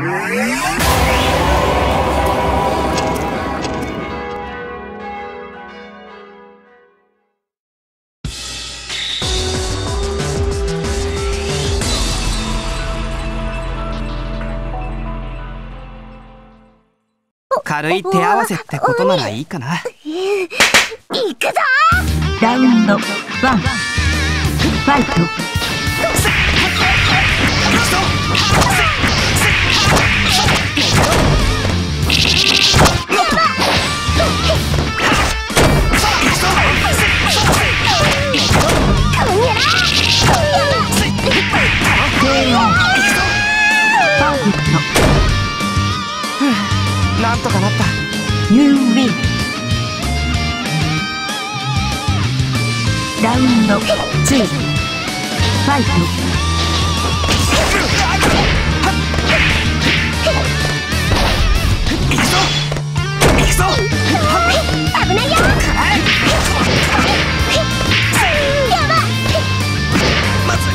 軽い手合わせってことならいいかな。 行くぞ。 ラウンド1、ファイト。 なんとかなった。 You win。ラウンド2、ファイト。 行くぞ行くぞ。 危ないよ。やば。 まず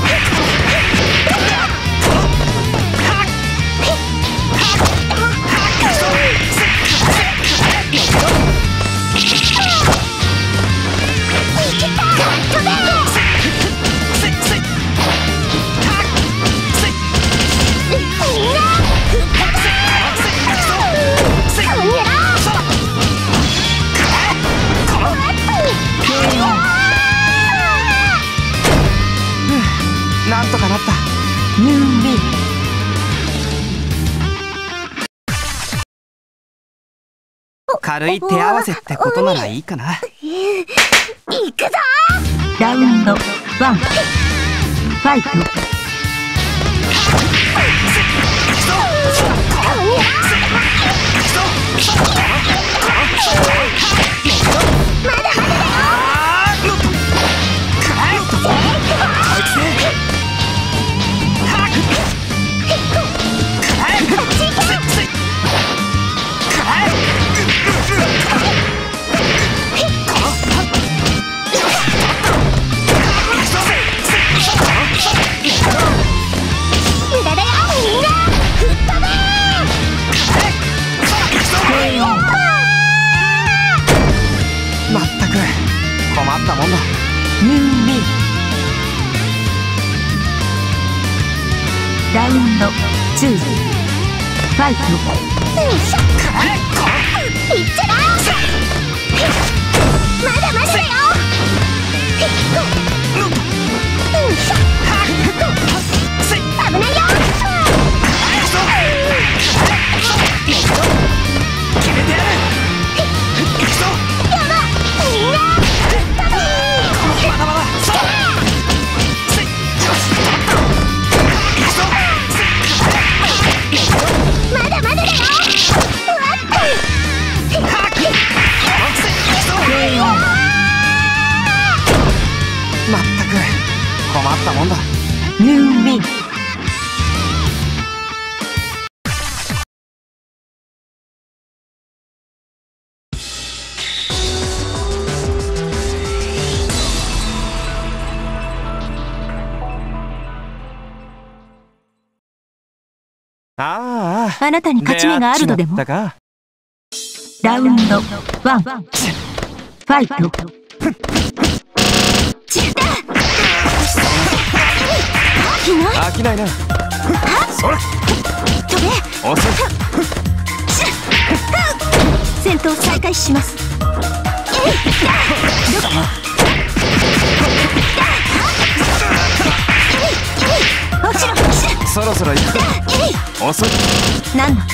なんとかなった。 You win。 軽い手合わせってことならいいかな。 行くぞ。 ラウンド1、ファイト。 まだまだだよ。無駄だよ。みんな吹っ飛べ。 まったく困ったもんだ。 You win。ラウンド2、ファイト。 いっちゃだ。まだまだだよ。危ないよ。 決めてやる。行くぞ。 やば。みんなまだまだ。 まだまだだよ。 まったく困ったもんだ。 You win。 ああなたに勝ち目があるのでも。 出会っちまったか。 ラウンド1、ファイト。 飽きないな。それ飛べ。 遅い。 戦闘再開します。 そろそろ行くぞ。遅い。 なんだ。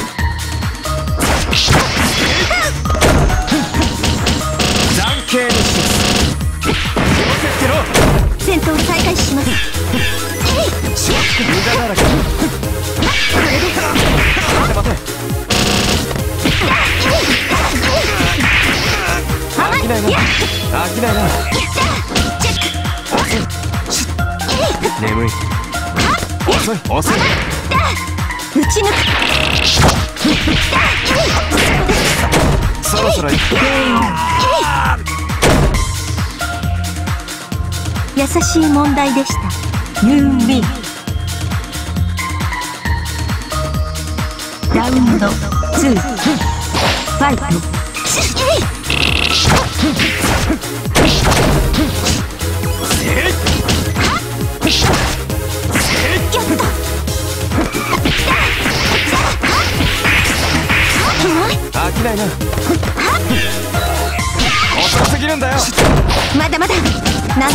残形にし気をつけろ。 戦闘再開します。 無駄だらけ。待て待て。飽きないな。飽きないな。遅い。眠い。遅い遅い。 打ち抜く。 そろそろ行く。 優しい問題でした。 You win。 ラウンド2ファイト。 飽きないな。遅すぎるんだよ。 まだまだ。なん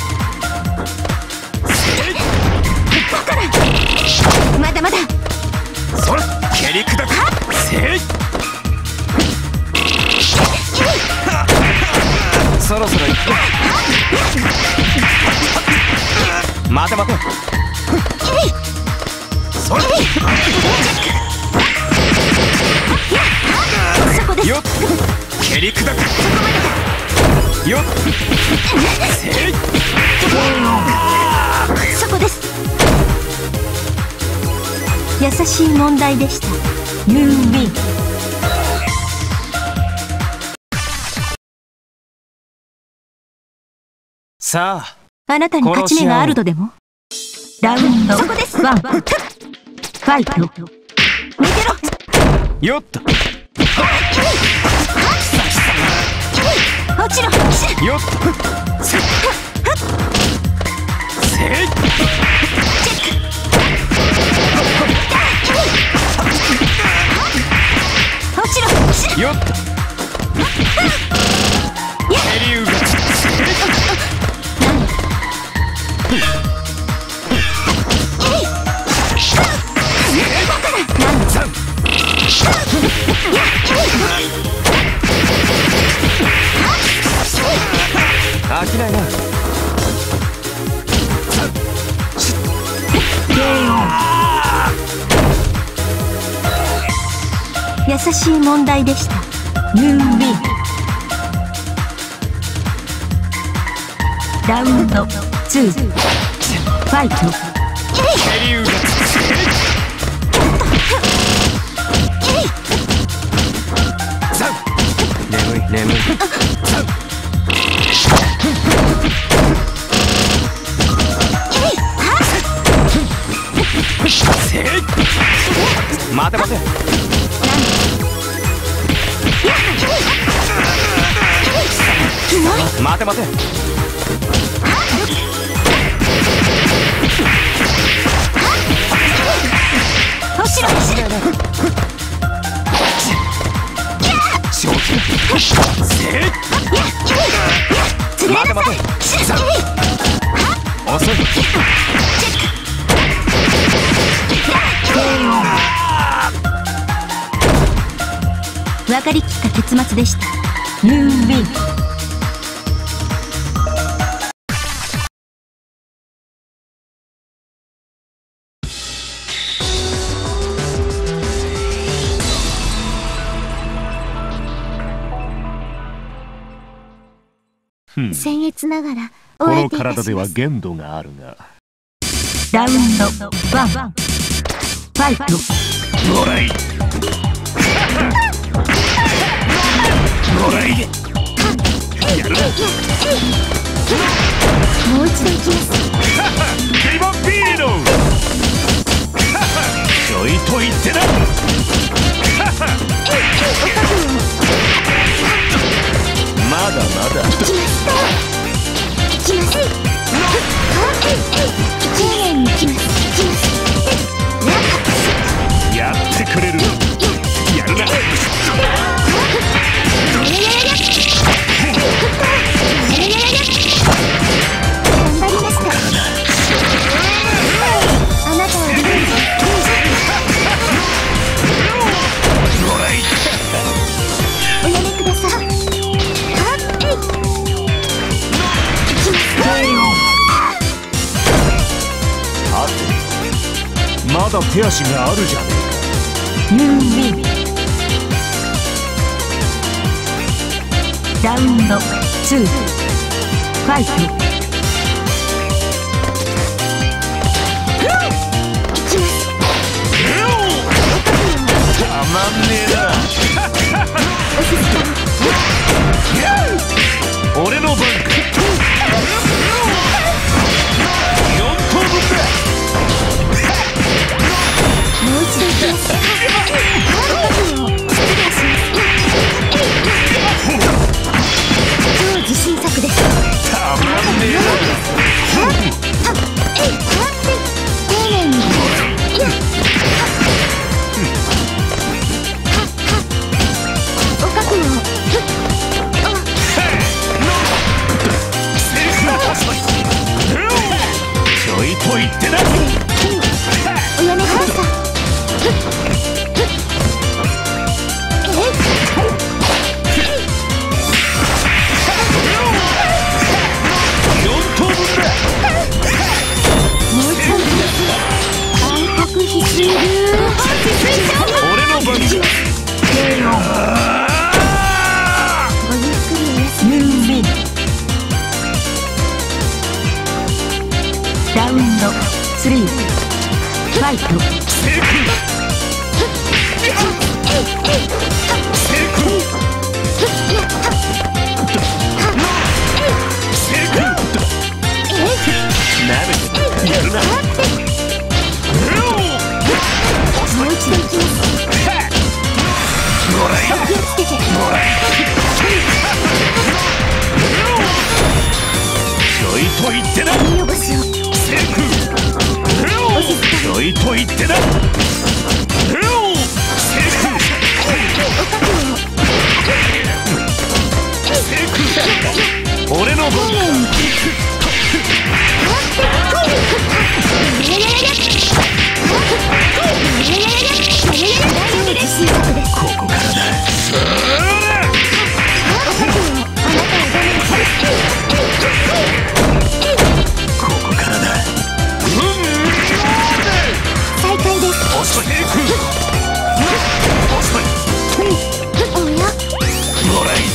まだまだ。 それ蹴り砕く。せい。そろそろ行く。待て待て。それよっ蹴り砕く。よっせい。 そこです。 優しい問題でした。ユーウィン。 さあ、 あなたに勝ち目があるとでも。ラウンド1ファイト。 逃げろ。 よっと落ちろ。 よっとせいせい。 落ちろ。 よっと蹴りうがせい。飽きないな。 優しい問題でした。ユーウィン。ラウンド2ファイト。 蹴りうが眠い眠い。待て待て。待て待て。 落ちろ。 待て待て。遅い。 分かりきった結末でした。ユーウィン。 僭越ながらこのお相手いた体ではします。 限度があるが。 ラウンド1ファイト。 もらいもらいやるな。 もう一度行きます。 リボビーノちょいと言ってな。まだまだ。 行きます。丁寧に行きます。 やってくれる。やるな。 頑張りました。あなたをリベンジ。おやめください。 まだ手足があるじゃねユーウィン。ラウンド2ファイト。 たまんねえな。俺の番か。4等分だ。 もう一度行きます。 ってだ。 見汚しをセーフ。ちょいと言ってだ。セーフ。 お覚悟をセーフ。俺の番だ。ここからだ。ここからだ。 再開です。 遅い。遅い。 おやもらい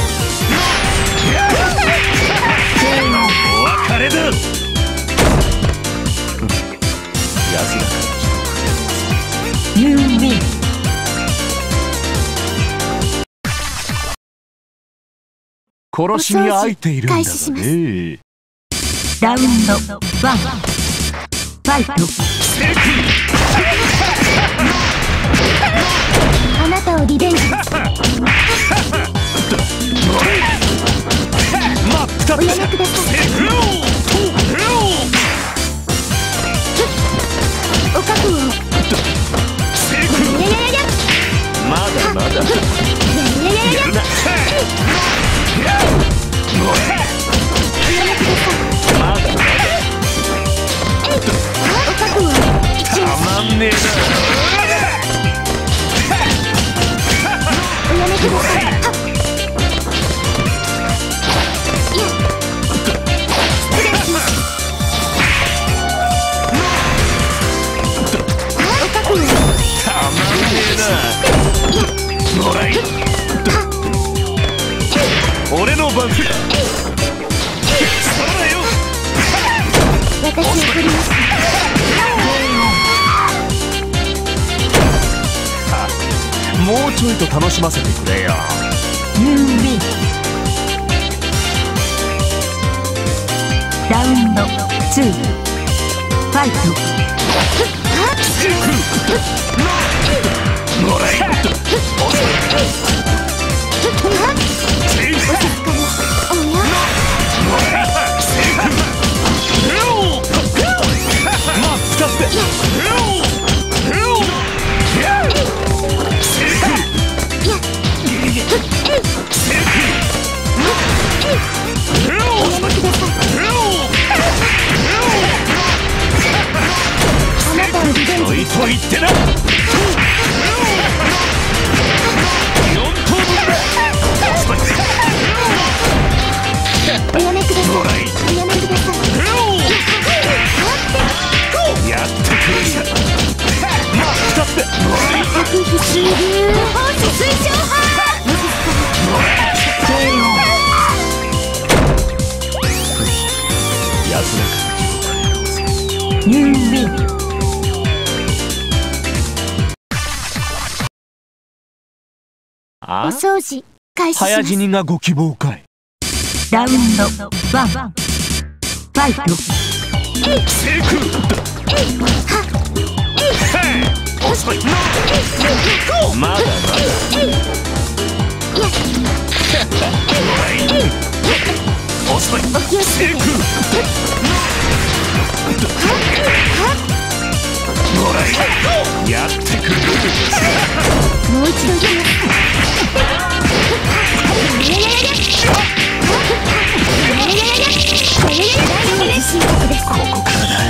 お別れだ。安らかユーミン。 殺しに空いているんだがね。 ラウンド1ファイト。 あなたをリベンジ。おやめください。お覚悟をまだまだやるな。 まだまだお覚悟をたまんねえおやめください。失礼します。お覚悟をたまんねえな。 もらい俺の番だ。そうだよ。 私を取りました。 もうちょいと楽しませてくれよ。 ユーミン。ラウンド2ファイト。 もらい遅い。ちょいと言ってな。4等分だ。 おやめください。おやめください。 やってくれや。 作品主流推奨派。 安らかユーミン。 お掃除開始します。 早死にがご希望かい。 ラウンド1ファイト。 セーフ。遅い。まだまだ。遅い。 お気をつけて。 もらいやってくる。 もう一度言います。 ここからだ。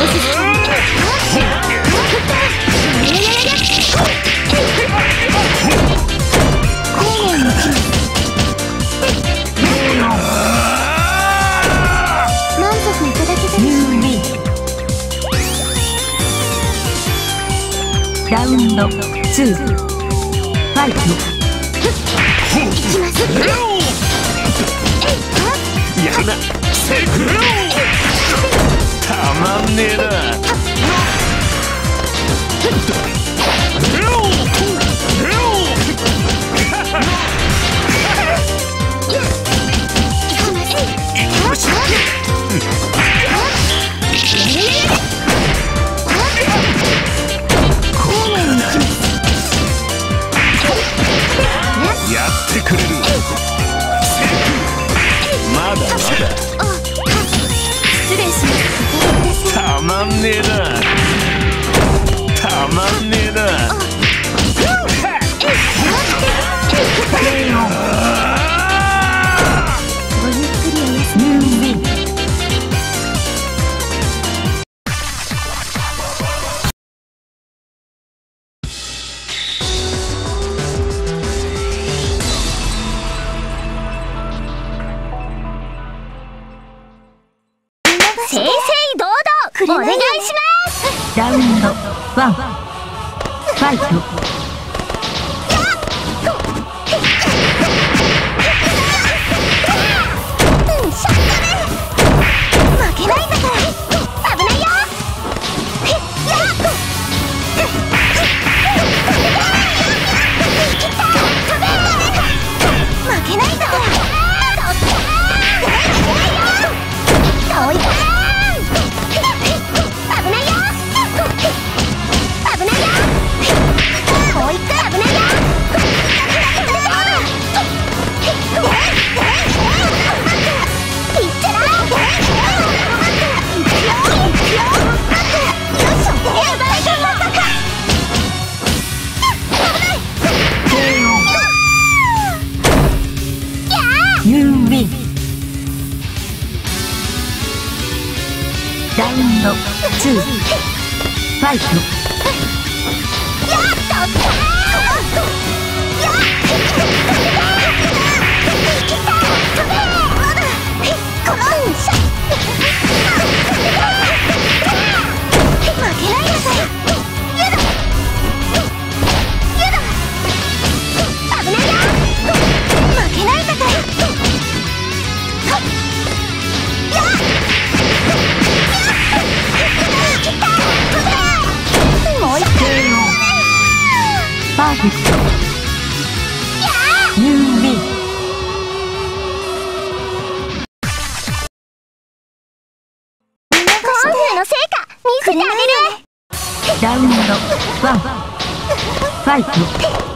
満足いただけたでしょう。 ユーミン。ラウンド2ファイト。 いきます。 やるな。セーフ。たまんねえな。やってくれる。セーフ。まだまだ。 たまんねえな。 ごゆっくりお休み。 ユーウィン。 正々堂々お願いします。 ラウンド1ファイト。 負けないんだから危ないよ。負けないんだから遠いから危ないよ。危ないよ。もう一回危ないよ。 ユーウィン。ラウンド2ファイト。パーフェクト。ユーウィン。 今週の成果見せてあげる。 ラウンド1ファイト。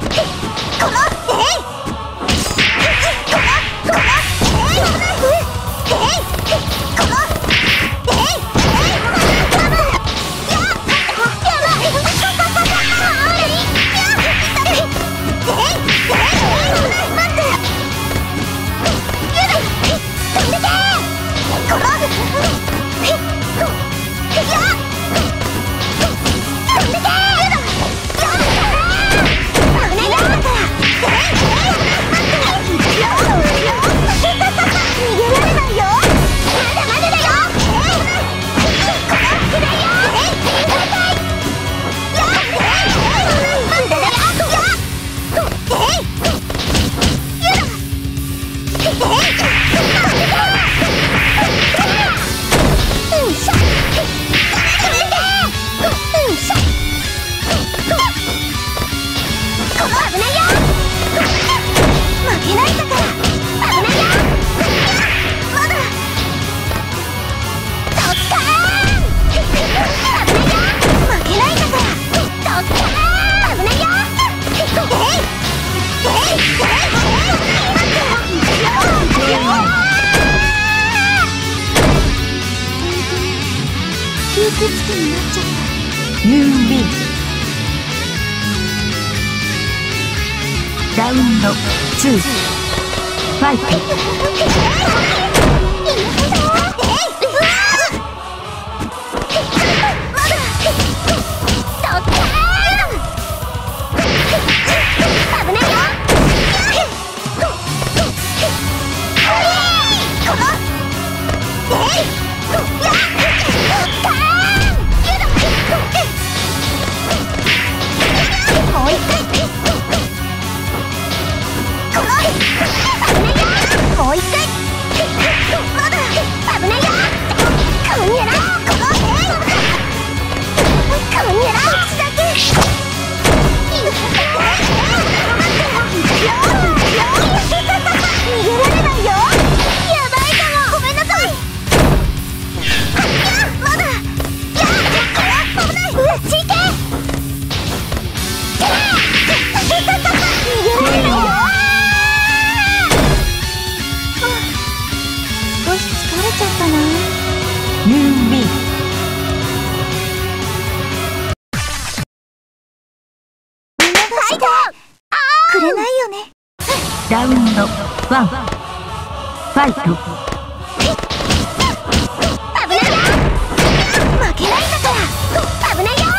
吸血鬼になっちゃった。 ユーウィン。ラウンド2ファイト。 もう一回してくれないよね。 ラウンド1ファイト。 危ないよ。負けないんだから危ないよ。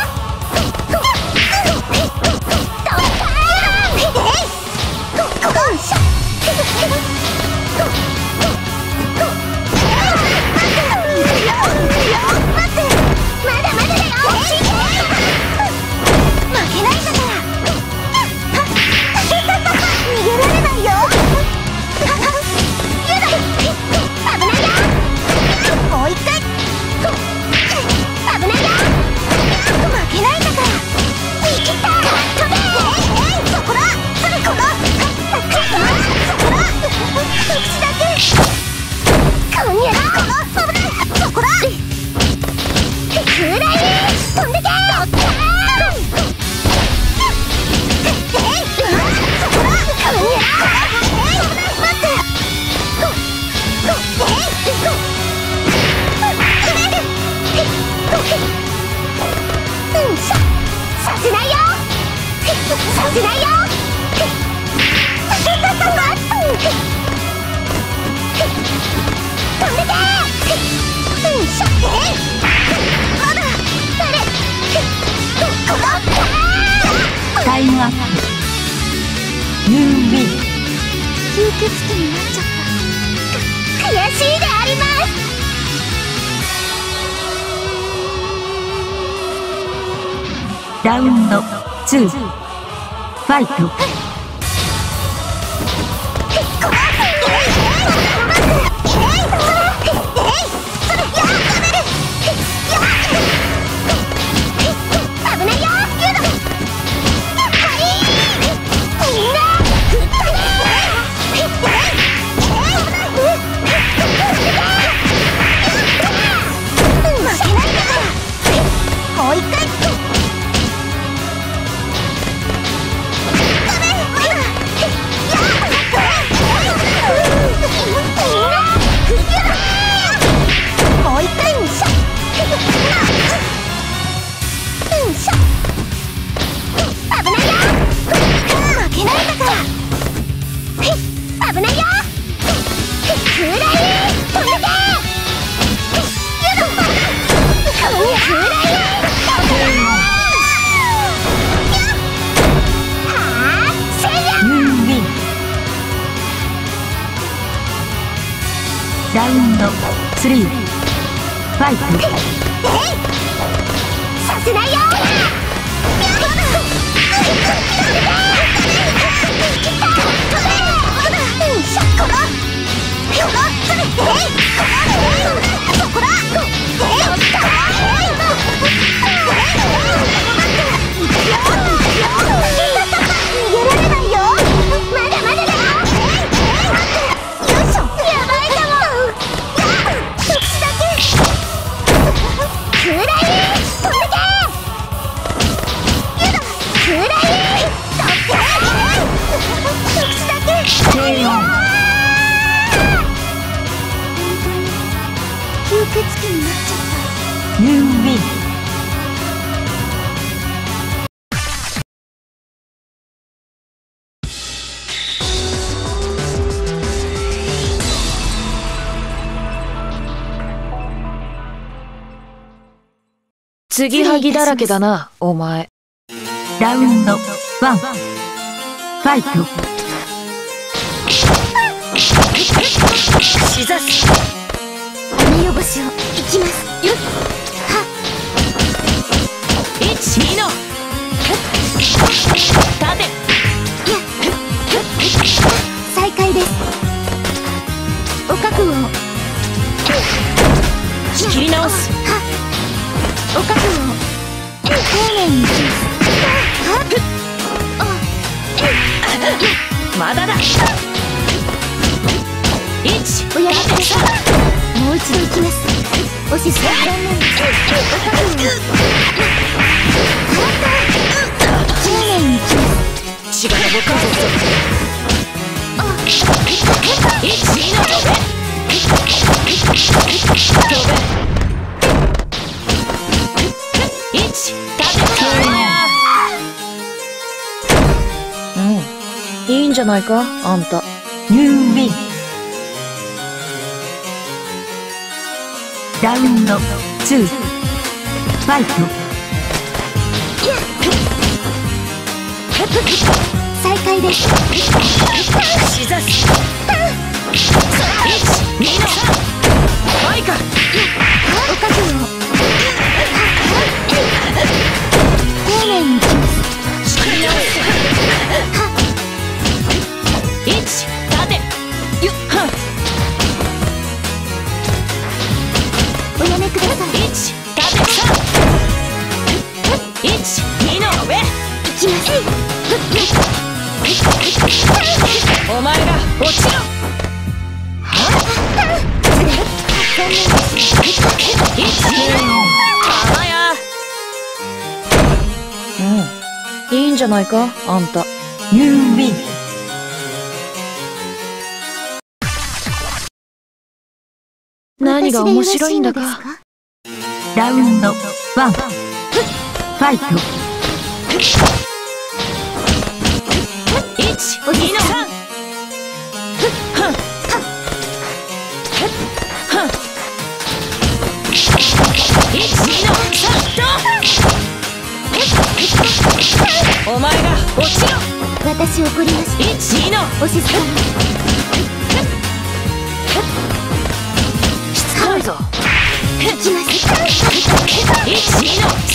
タイムアップ。ユーウィン。 吸血鬼になっちゃった。悔しいであります。 ラウンド2ファイト。ラウンド3ファイト。 させないよ。吸血鬼になっちゃった。 ユーウィン。 継ぎはぎだらけだな、お前。 ラウンド1ファイト。 しざす。 雨汚しをいきます。よっはっ 1、2の立て。 再開です。お覚悟を。 仕切り直す。 はっお覚悟を。丁寧にいきます。はっまだだ。1、 おやりください。もう一度いきます。おし残念です。お覚悟を。丁寧にいきます。 血が上かんぞ。1、2の飛べ。1、立て。 んじゃないかあんた。 ニューウィン。ラウンド2、ファイト。 再開です。 しざす。1、2の3。マイカ。 おかずを丁寧にいきます。 仕切り直す。1、立て。よっはん。 おやめください。 1、立て。3。1、2の上。 いきます。 お前が落ちろ。 残念です。 玉や。いいんじゃないかあんた。 ニューウィン。 何が面白いんだか。 ラウンド1、ファイト。 1、2の3。はん。1、2の3。お前が落ちろ。 私怒りました。 1、2のお静かに。 しつこいぞ。 いきます。 1、2の3。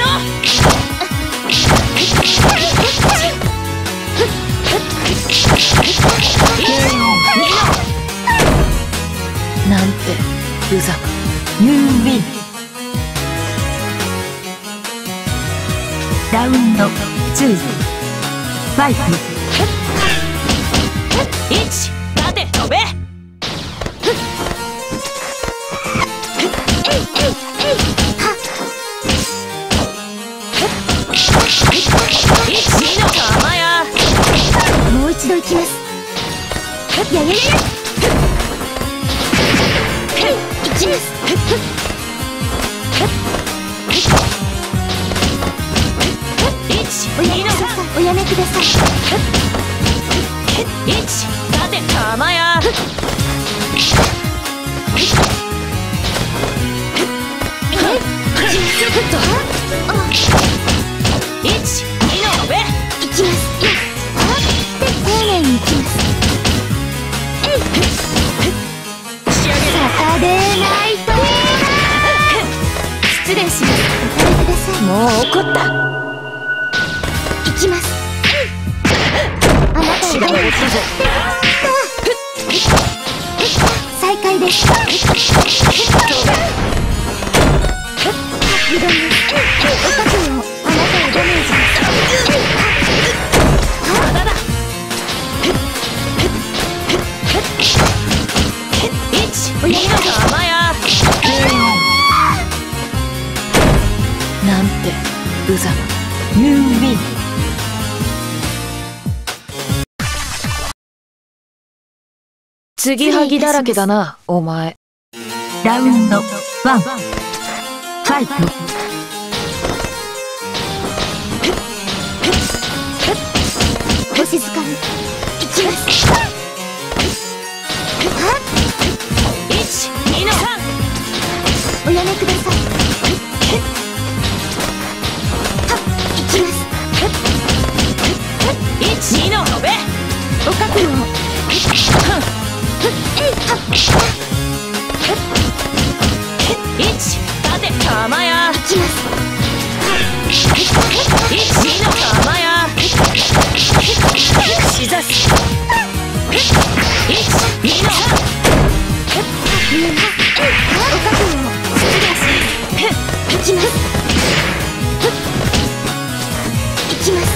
なんて無様。 ニューウィン。ラウンド2、ファイト。 1、立て飛べ。1、2の玉や。 もう一度いきます。やややや。いきます。 1、2の3。 おやめください。 1、立て玉や。1、2の上。 いきます。で、丁寧にいきます。 仕上げる。 サタデーナイト。失礼します。お食べください。 もう怒った。 いきます。あなたを知らないぞ。 再開です。うどんです。おかずをあなたをダメージ。 まだだ。1、2の玉や。なんて無様。 ニューウィン。 継ぎはぎだらけだなお前。 ラウンド1、ファイト。 お静かに。いきます。 1、2の3。 おやめください。いきます。 1、2の上。 おかずを 1、立て玉や。 いきます。 1、2の玉や。しざす。1、2の3。 おかずをいきます。いきます。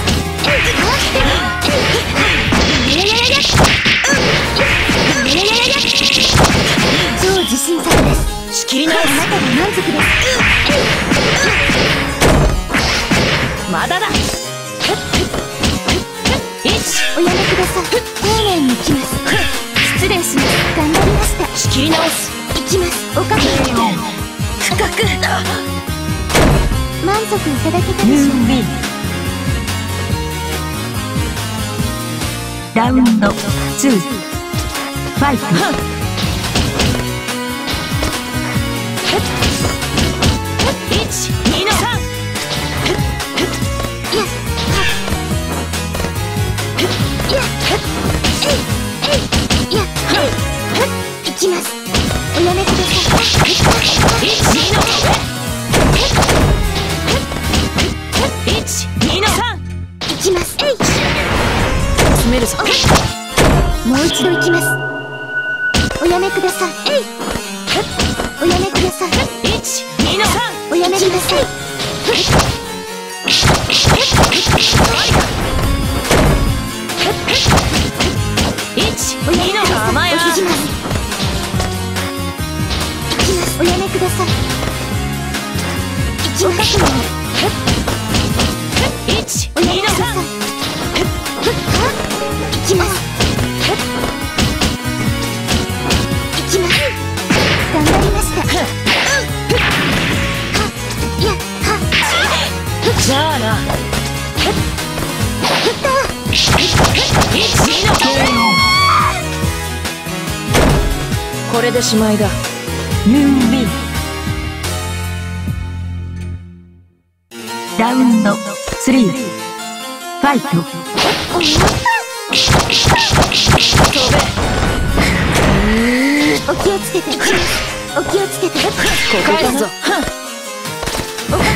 超自信作です。 仕切り直す。 あなたが満足です。 まだだ。1、 おやめください。丁寧にいきます。失礼します。頑張りました。 仕切り直す。 いきます。おかずを深く。 満足いただけたでしょう。 ニューウィン。 ラウンド2ファイト。 1、2の3。 いきます。おやめください。 1、2の1、2の3。 いきます。 詰めるぞ。 もう一度いきます。おやめください。おやめください。 1、2の3。 おやめください。 1、2の浜や。 おひじます。いきます。おやめください。いきます。 1、 おやめ 2のください。 3。 いきます。いきます。頑張りました。 じゃあな。1、2のこれでしまいだ。 ユービーラウンド3ファイト。 お気をつけて。お気をつけて。 ここ返すぞ。 おかく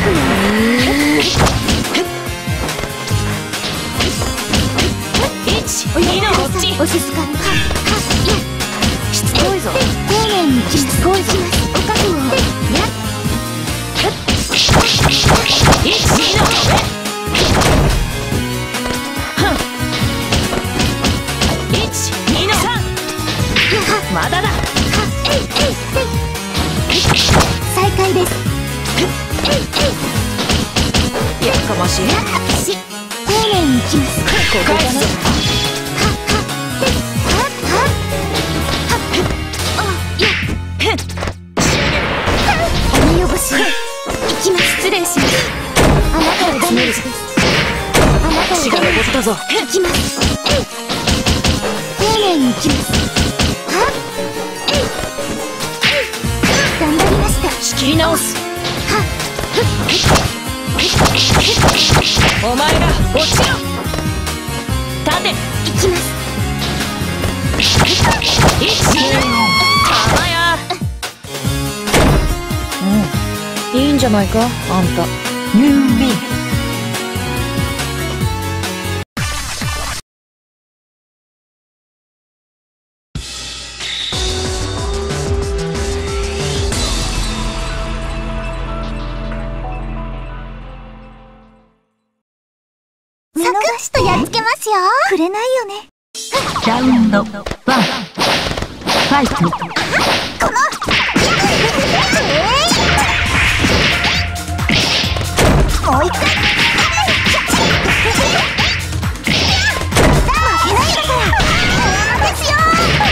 1、2のこっち。 お静かに。 しつこいぞ。 丁寧にしつこいぞ。おかくを。 1、2の1、2の3。まだだ。 再開です。 やかましい。 丁寧にいきます。 ここ返すぞ。 お見汚し。いきます。失礼します。あなたはダメージです。あなたは血が残ったぞ。 いきます。丁寧にいきます。頑張りました。 仕切り直す。お前が落ちろ。立て。 いきます。 1、浜や。いいんじゃないか、あんた。 ユービーサクッとやっつけますよ。くれないよね。 ラウンド1ファイト。 もう一回。負けないんだからですよ。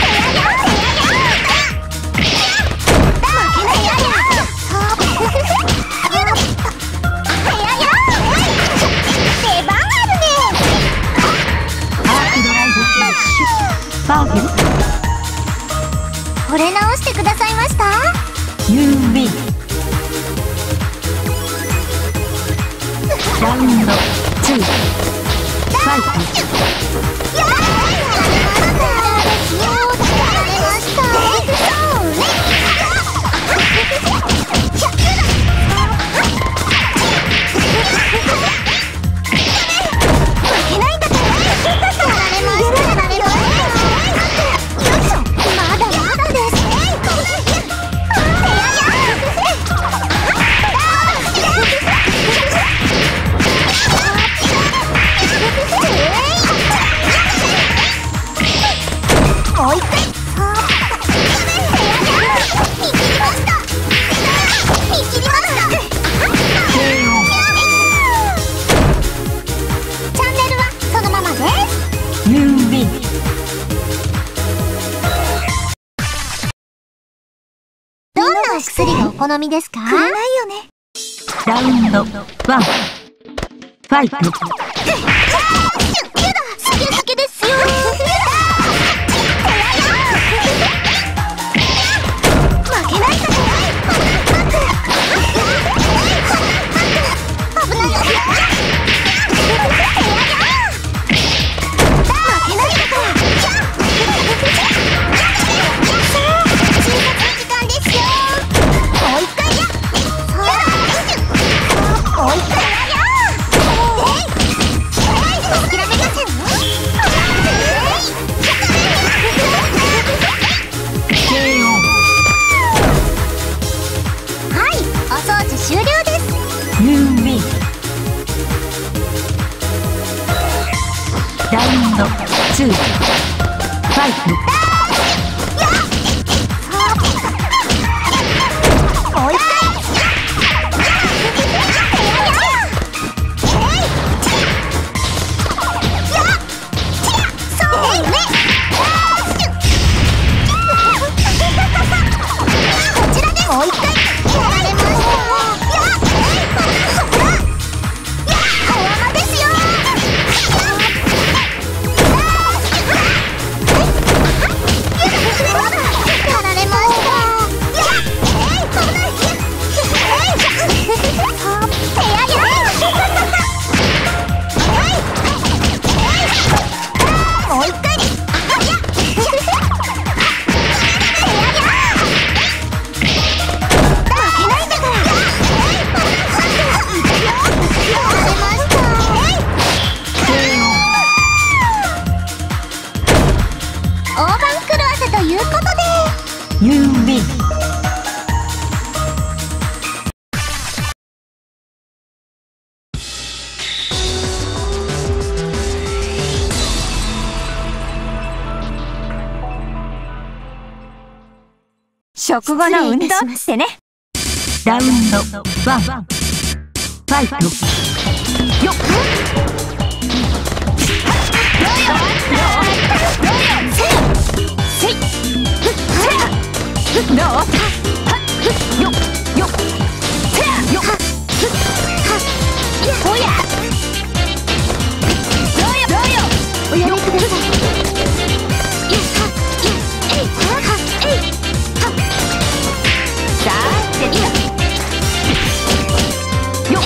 出番あるね。 アークドライブパーフェク惚れ直してくださいました。 ト。ユービーラウンド2ファイト。 お薬がお好みですか？くれないよね。 ラウンド1ファイト。 スケスケですよ。 ラウンド2ファイト。 食後の運動ってね。 ラウンド1ファイト。よっどう？よっよっよっほやどうよどうよおやめください。さあ出たよっ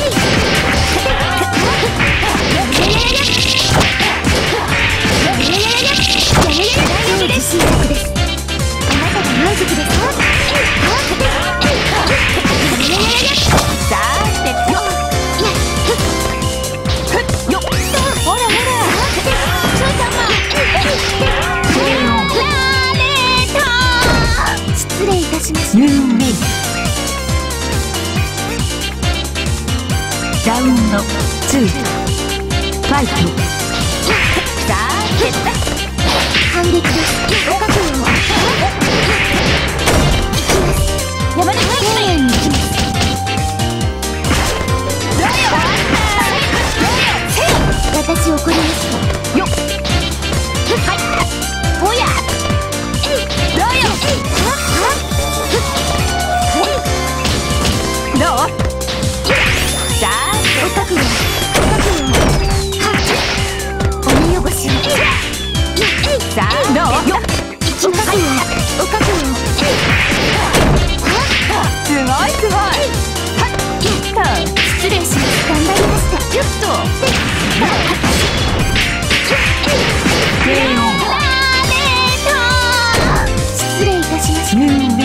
自信作です。あなたが満足ですか？さあ出たよっよっほらほら失礼いたします。ラウンド2ファイト。さあ出た反撃です。お覚悟を。山根丁寧に行きます。私怒りますよっはいほやどうよどうさあお覚悟お目汚しをさあどうよ行きますよお覚悟すごいすごい失礼します。頑張りました。ちょっと失礼いたしました。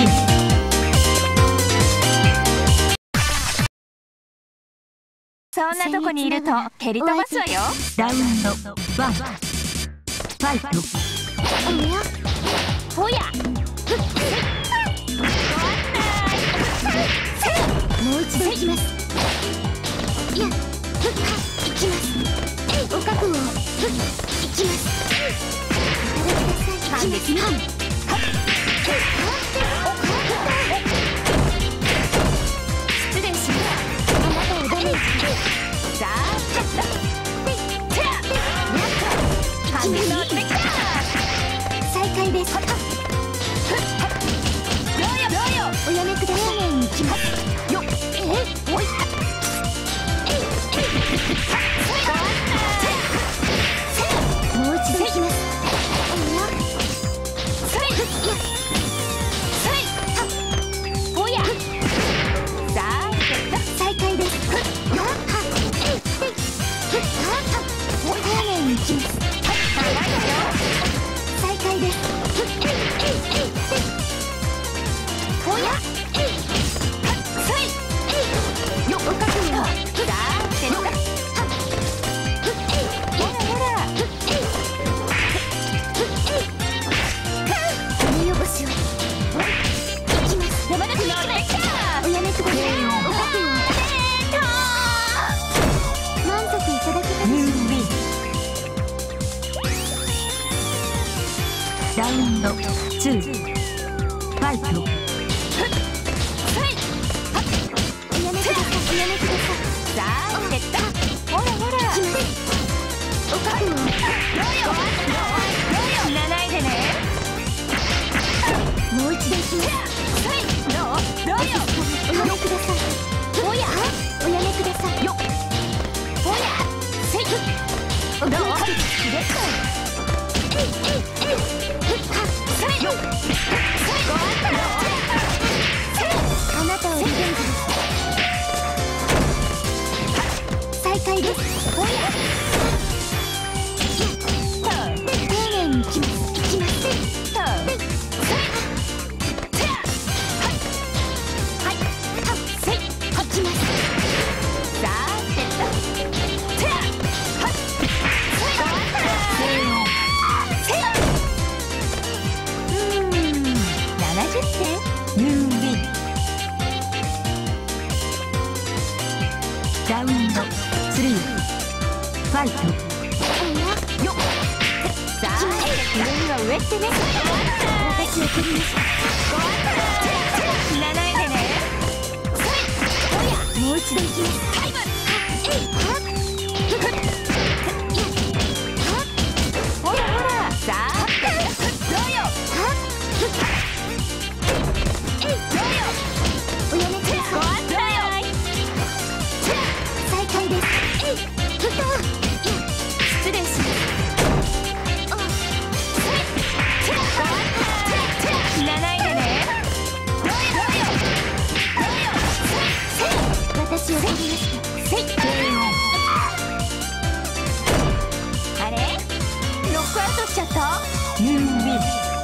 そんなとこにいると蹴り飛ばすわよ。ラウンド1ファイト。おやほやもう一度行きます。いや行きます。お覚悟を行きます。行きます。失礼します。あなたをダメージ。さあ再開です。おやめください。丁寧に行きます。よっおいもう一度行きます。おやさあ再開です。丁寧に行きます。 ラウンド2ファイト。 おやめください、おやめください。 さあ減った。ほらほらお覚悟を。 死なないでね。 もう一度行きます。おやめください。おやめください。おどうあなたをリベンジです。再開です。おや丁寧に行きます。行きます。 ラウンド3ファイト。さあ上には上ってね。 私を取りました。 死なないでね。 もう一度行きます。 ほらほらさあどうよ。 おやめください。再開です。失礼します。 死なないでね。 私を取りました。 あれノックアウトしちゃった。ユーウィン。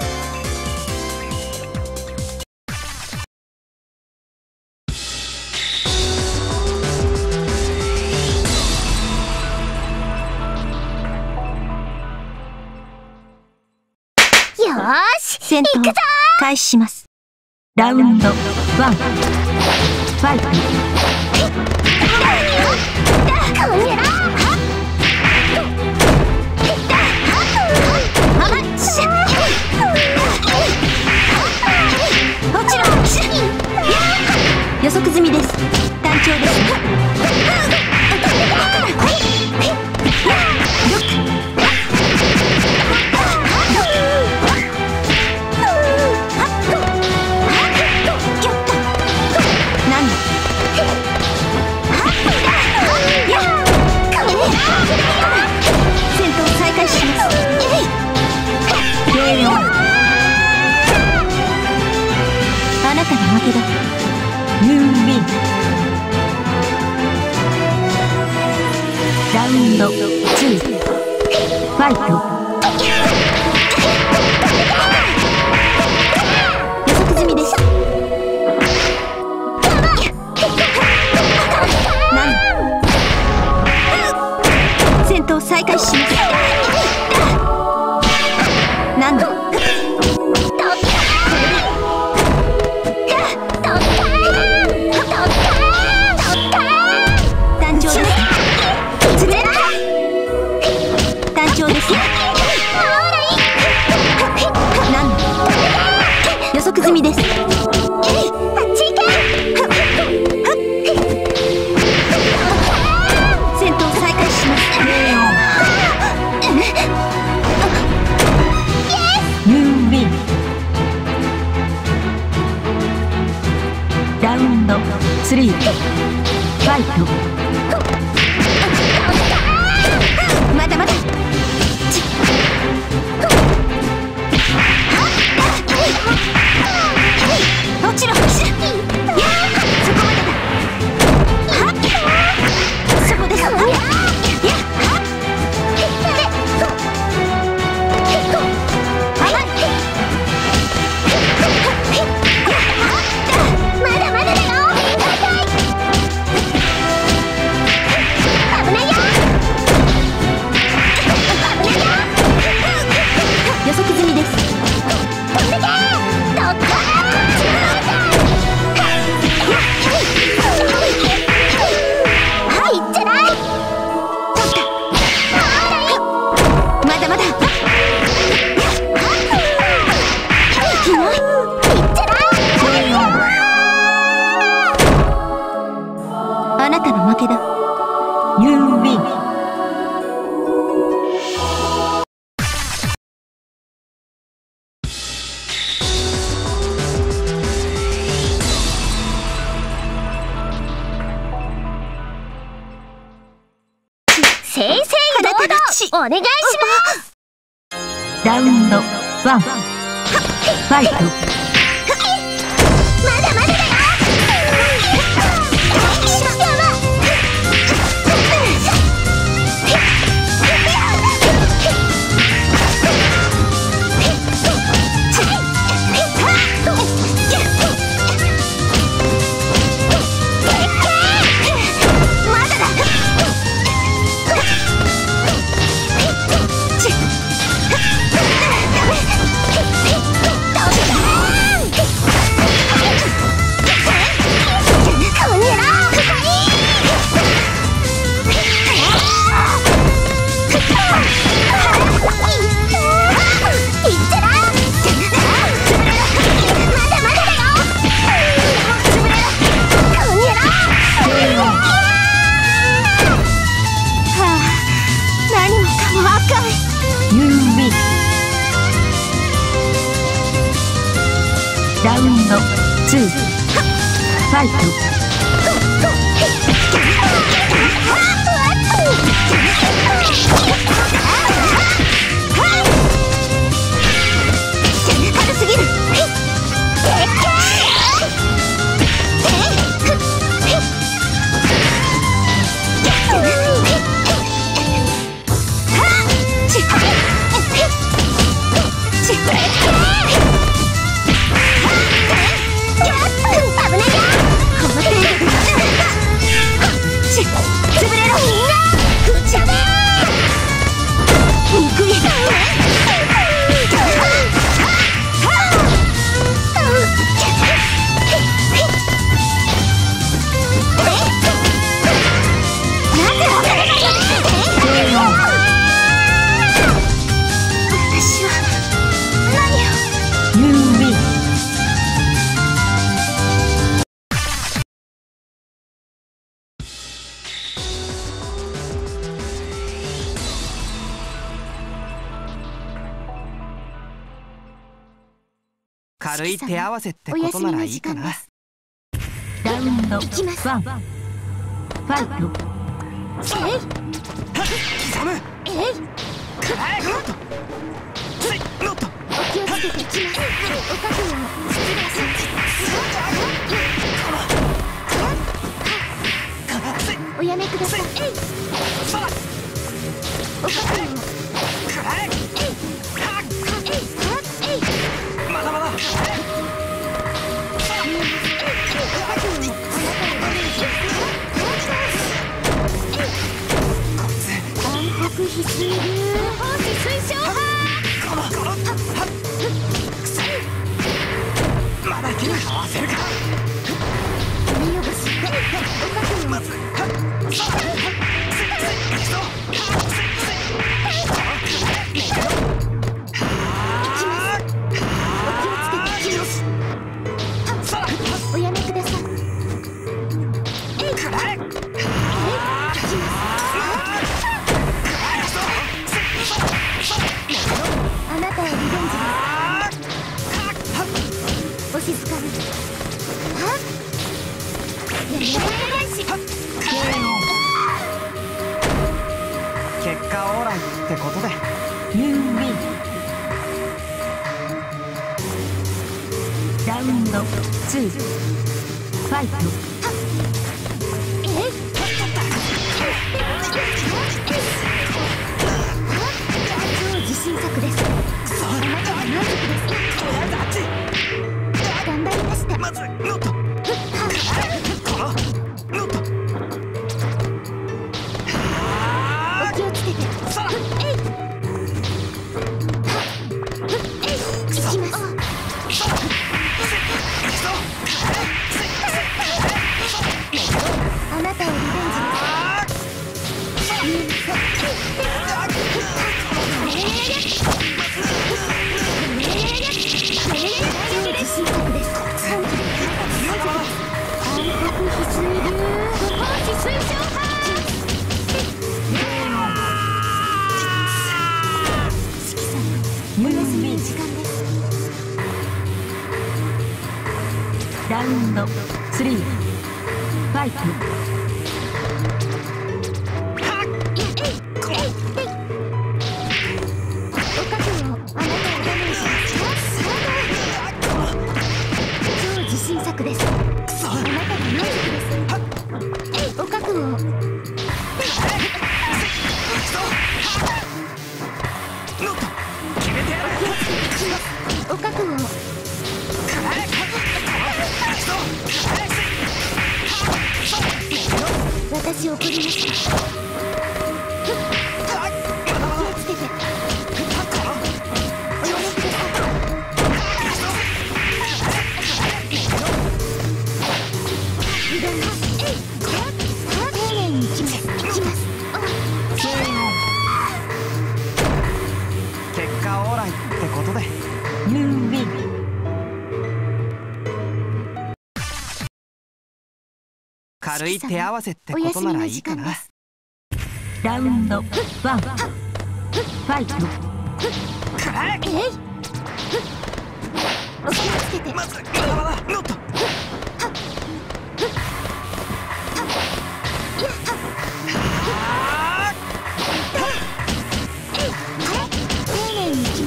よーし、 戦闘行くぞ開始します。ラウンド1ファイト。 こんにゃらもちろん予測済みです。単調です。戦闘再開します。あなたの負けだ。ユーウィン。ラウンド2ファイト。予測済みでした。戦闘再開します。何度単調です。単調です。何度予測済みです。戦闘再開します。ユーウィン。ラウンド3ファイト。まだまだ。もちろん。 お願いします。 ラウンド1、ファイト。 まだまだだよ。 ラウンド2、ファイト。 軽い手合わせってことならいいかな。 ラウンド1、ファイト。 刻む。くらえ。ついノット。 お気をつけていきます。お覚悟を失礼します。おやめください。お覚悟を。 くらえ。まだまだ。 暗黒必須流放置推奨派。 まだいける。合わせるか。 見よごし。お覚悟を。おやめください。あなたをリベンジ。お静かに。 結果オーライってことで。 ラウンド2、ファイト。 超自信作です。あなたは満足です。頑張りました。 まずノット。ノット。 お気をつけて。行きます。あなたをリベンラウンド3、ファイト。 覚悟を。私怒りました。気をつけて。おやめください。油断は丁寧に行きます。 結果オーライってことで。 You win。 軽い手合わせってことならいいかな。 ラウンド1、ファイト。 お気をつけて。 まずまだまだノット。 丁寧に行きます。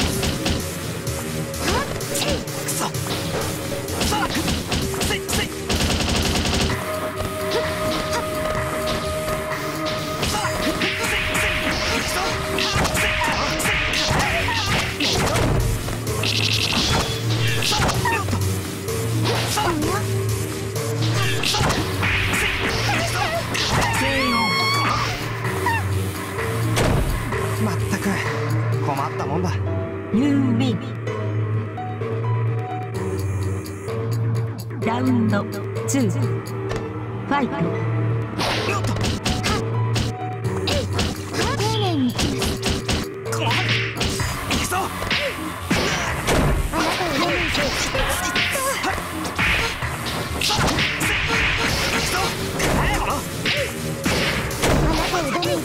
くそ。さあ、せいせい。まったく困ったもんだ。 You win。ラウンド2、ファイト。 丁寧に行きます。 行くぞ。 あなたをダメージ。あなたをダメージです。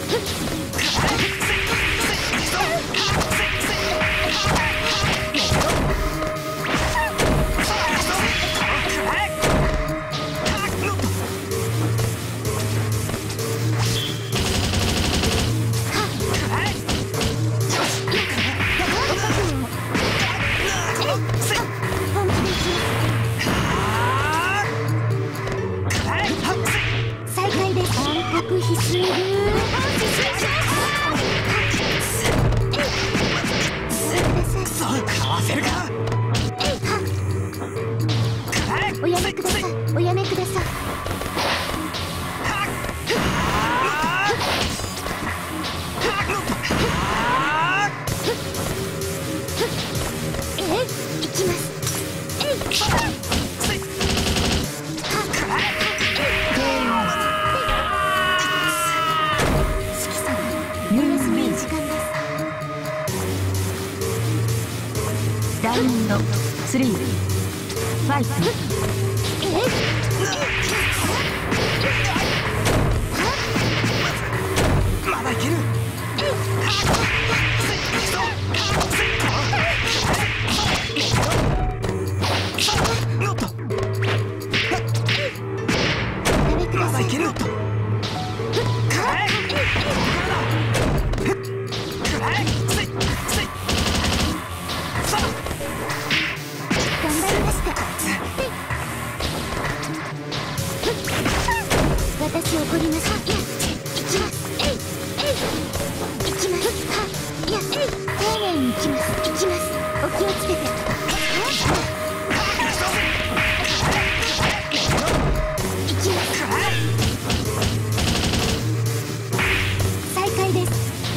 再開です。反復必須。 かわせるか。 おやめください。おやめください。行きます。お休みの時間です。 ラウンド3、ファイト。 まだいける。ノット。まだいける。 頑張りました。私怒りました。いや、行きます。行きます。いや、丁寧に行きます。行きます。お気をつけて。行きます。再開です。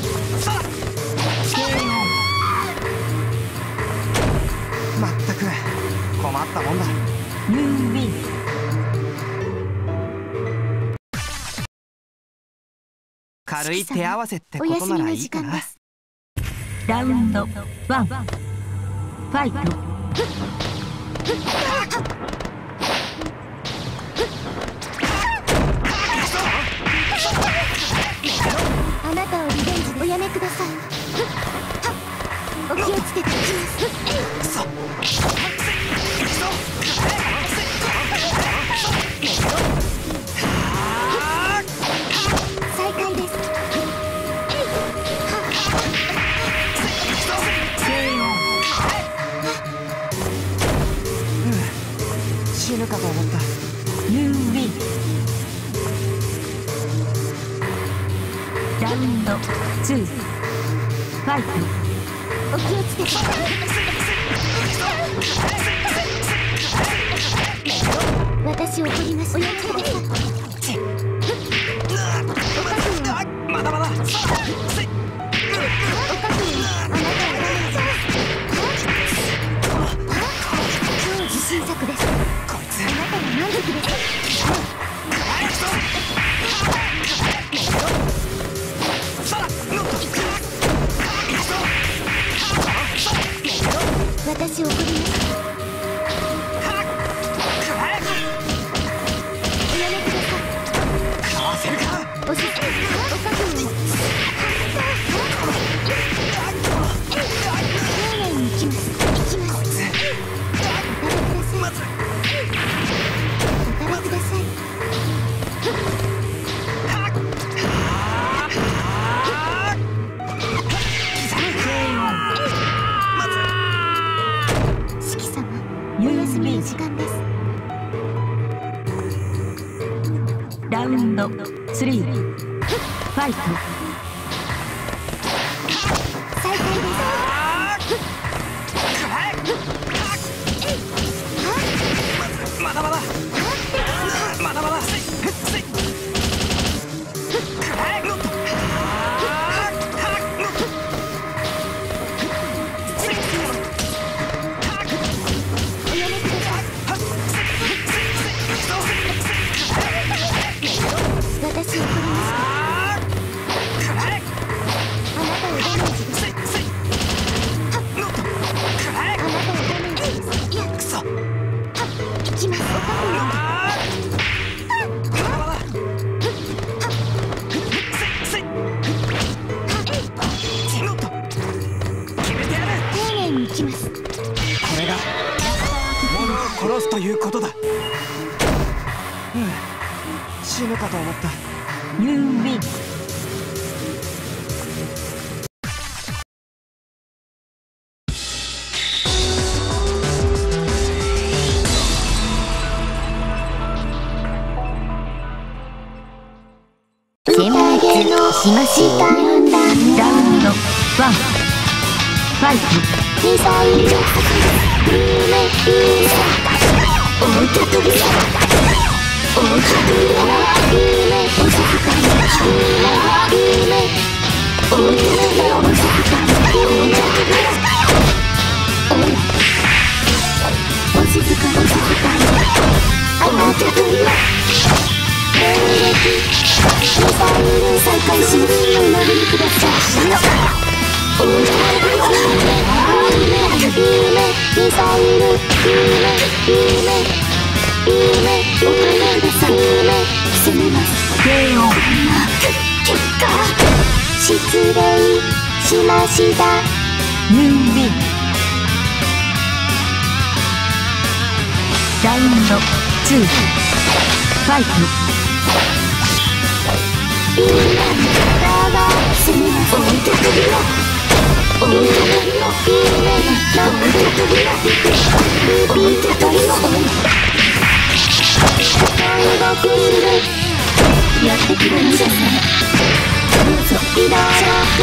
まったく困ったもんだ。 You win。 軽い手合わせってことならいいかな。 ラウンド1、ファイト。 あなたをリベンジでおやめください。お気をつけていきます。再開です。 死ぬかと思った。 You win。ラウンド2、ファイト。 お気をつけて。 私を怒ります。おやめください。 まだまだ。 おかくん、あなたをダメージ。超自信作です。あなたは満足です。私を怒ります。おやめください。 かわせるか。 おしつけ、おかくん。丁寧に行きます。行きます。お食べください。お食べください。四季様、お休みの時間です。 ラウンド3ファイト。 再開です。 まだまだ。まだまだ。 おやめください。私を怒ります。あなたをダメージです。あなたをダメージです。いや、 くそ。 行きます。おかくん。丁寧に行きます。 これが物を殺すということだ。死ぬかと思った。 You win。 選抜しました。 ラウンド1ファイト。 ミサイル夢おたとびおたとび夢おさか夢おたとびおさかお静かおさかあなたとびミサイル再開します。お乗りください。おたとびミサイル夢お金ください。攻めます。 KO。 結果失礼しました。 You win。ラウンド2ファイト。 みんなが攻めます。おいたとびろおいたとびろ夢なおいたとびろおいたとびろやってくれませんね。どうぞいらなく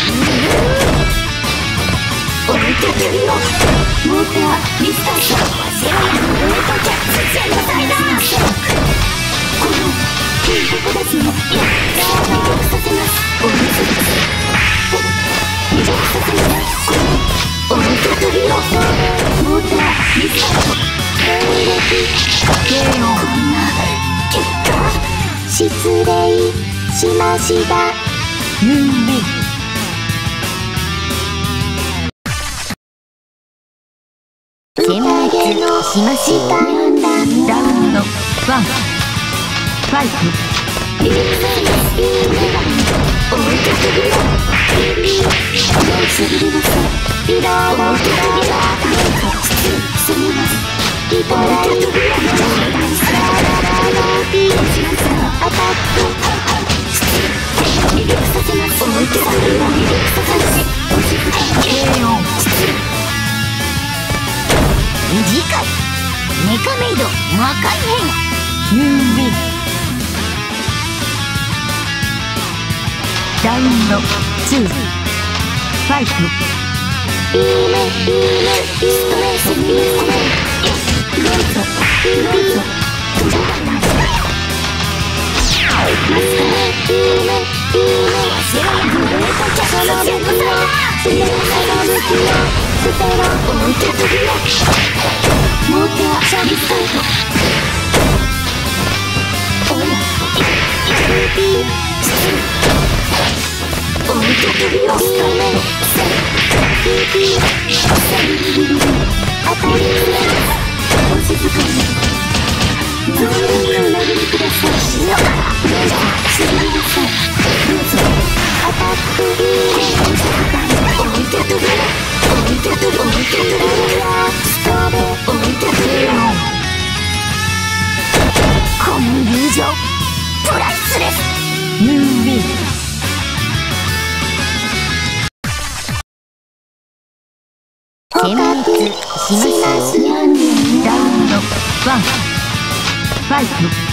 おいたとびろモーターミスターさんセラヤのオートキャッツ全部サイダーこのいいとこですね。いや魅力させますお水です魅力させますおいたとびろモーターミスターとこんな結果失礼しました。 You win。 選抜しました。 ラウンド1ファイト。 おいたとびろすぎりません。リーダーをおいたとびろすみます。リボライトビラサララのビーチアタック離陸させます。おいたとびろ離陸させます。おしく KO。 次回メカメイド魔界編。 You win。ラウンド2ファイト。 この友情プライスレス。 ムーンウィン。 殲滅しますよ。 ラウンド1ファイト。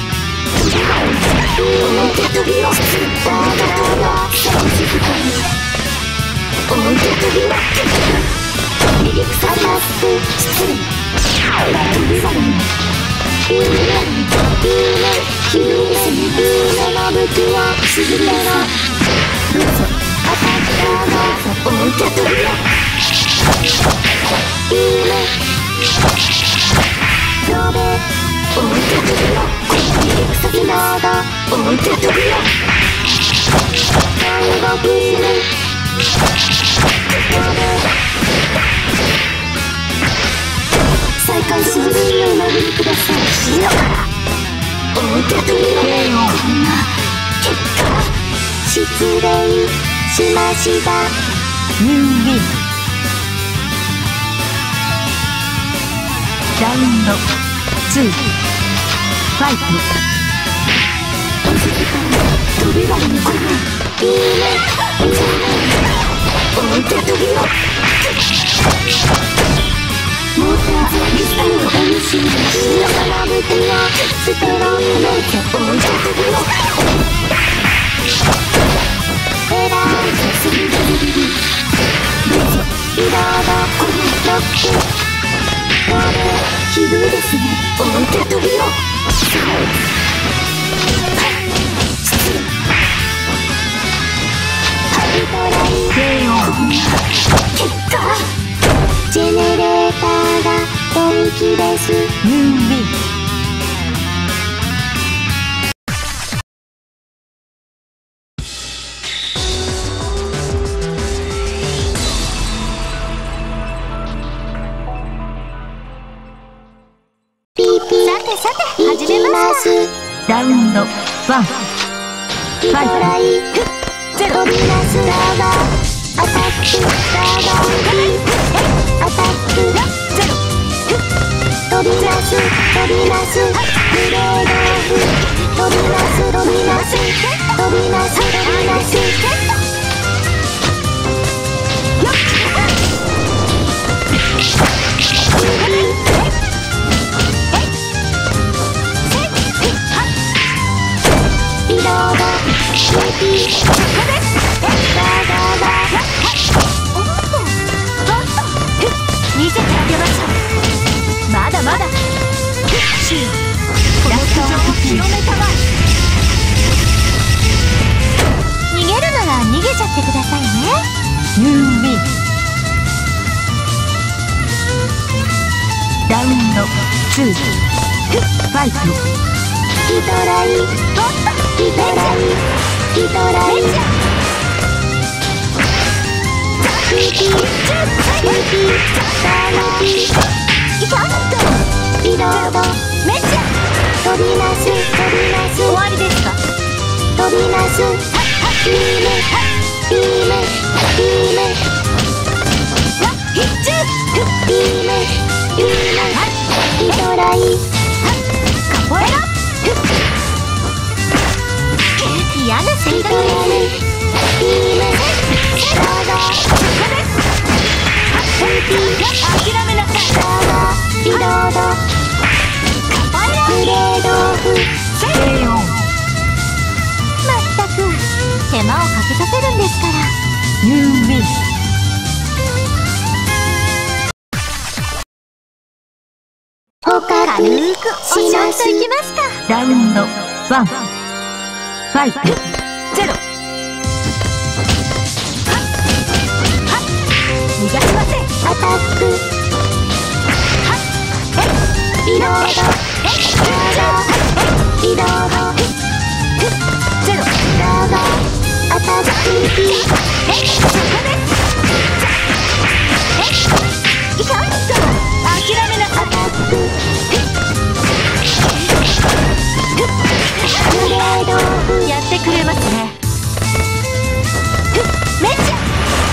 再開します。お殴りください。死のから置いてくれよ。こんな結果失礼しました。 ムーンウィン。ラウンド2ファイト。 扉のこのいいね。置いてくれよ。モーターリスタのお主に死のからぶてはステロンのけ置いてくれよ。エラースリルリリ無事イラーだこのロック。あれひどいですね。置いてくれよ。結果ジェネレーターが本気です。 ムーンウィン。 ピーピーさて始めますか。ラウンド1ファイト。 ゼロ飛び出すラガーアタックラガーアタックゼロ飛び出すブレードオフ飛び出す飛び出す飛び出す飛び出すリロード見せてあげましょう。まだまだ。ラストを広めたまえ。 逃げるなら逃げちゃってくださいね。 ムーンウィン。ラウンド2ファイト。 ヒトライヒトライヒトライピーピーピーピーサーピーリロードメジャー。 飛びます飛びます終わりですか。 飛びますビームビームビーム必中。 ビームビームヒトライカポエラ。嫌な性格。 ヒトライビームサーガー諦めなさい。 サーガーリロードブレードオフ KO。 まったく手間をかけさせるんですから。 ムーンウィン。 といきますか。 ラウンド1ファイトゼロ。 逃がしません。 アタックリロードリロードゼロ。 ラードアタックいかんと諦めなさい。 アタックグレードオフやってくれますね。めっちゃ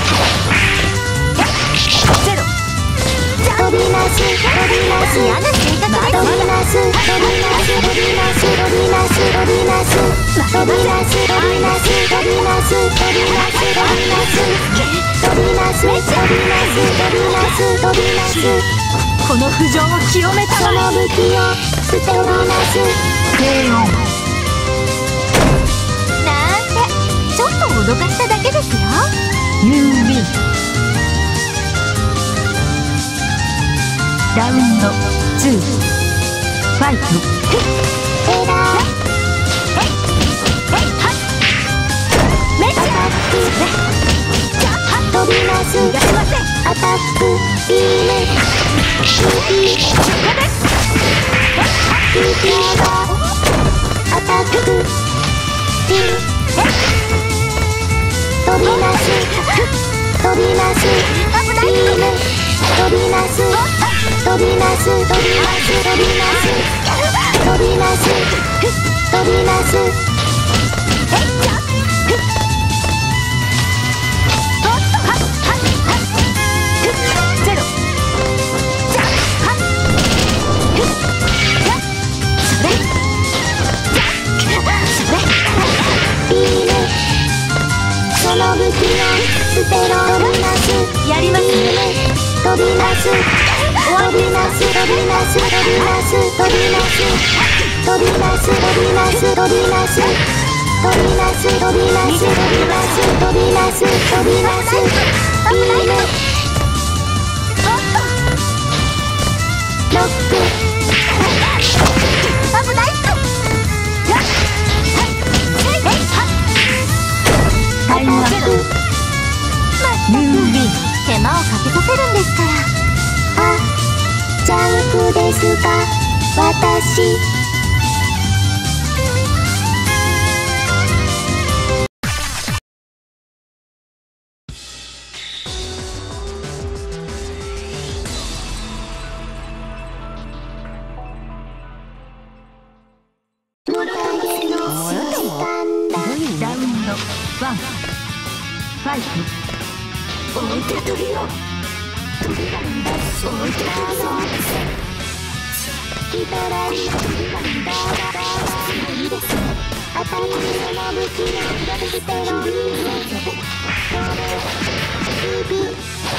ゼロ。 飛びなす飛びなす嫌な性格です。 飛びなす飛びなす飛びなす飛びなす飛びなす飛びなす飛びなす飛びなす飛びなす飛びなす飛びなす飛びなす飛びなす飛びなすこの浮上を清めたそまえ。 の武器を捨て飛びなす低音なんてちょっと脅かしただけですよ。 ユーウィン。ラウンド2ファイトエラーめっちゃ飛びなす逃がしません。 アタックビームアタックピン飛びなす飛びなすビーム飛びなす飛びなす飛びなす飛びなす飛びなす飛びなすゼロ。 ビームその武器を捨てろ飛びなすやりますビームね。 飛びなす飛びなす飛びなす飛びなす飛びなす飛びなす飛びなす飛びなす飛びなす飛びなす飛びなす飛びなす飛びなすビームロック危ない。 アタックユーウィン。 手間をかけさせるんですから。 あジャンプですか私ラウンド1ファイト置いて飛びよ飛びなんだ置いて飛びよヒトライいいですねアタックの武器を捨てろこれ指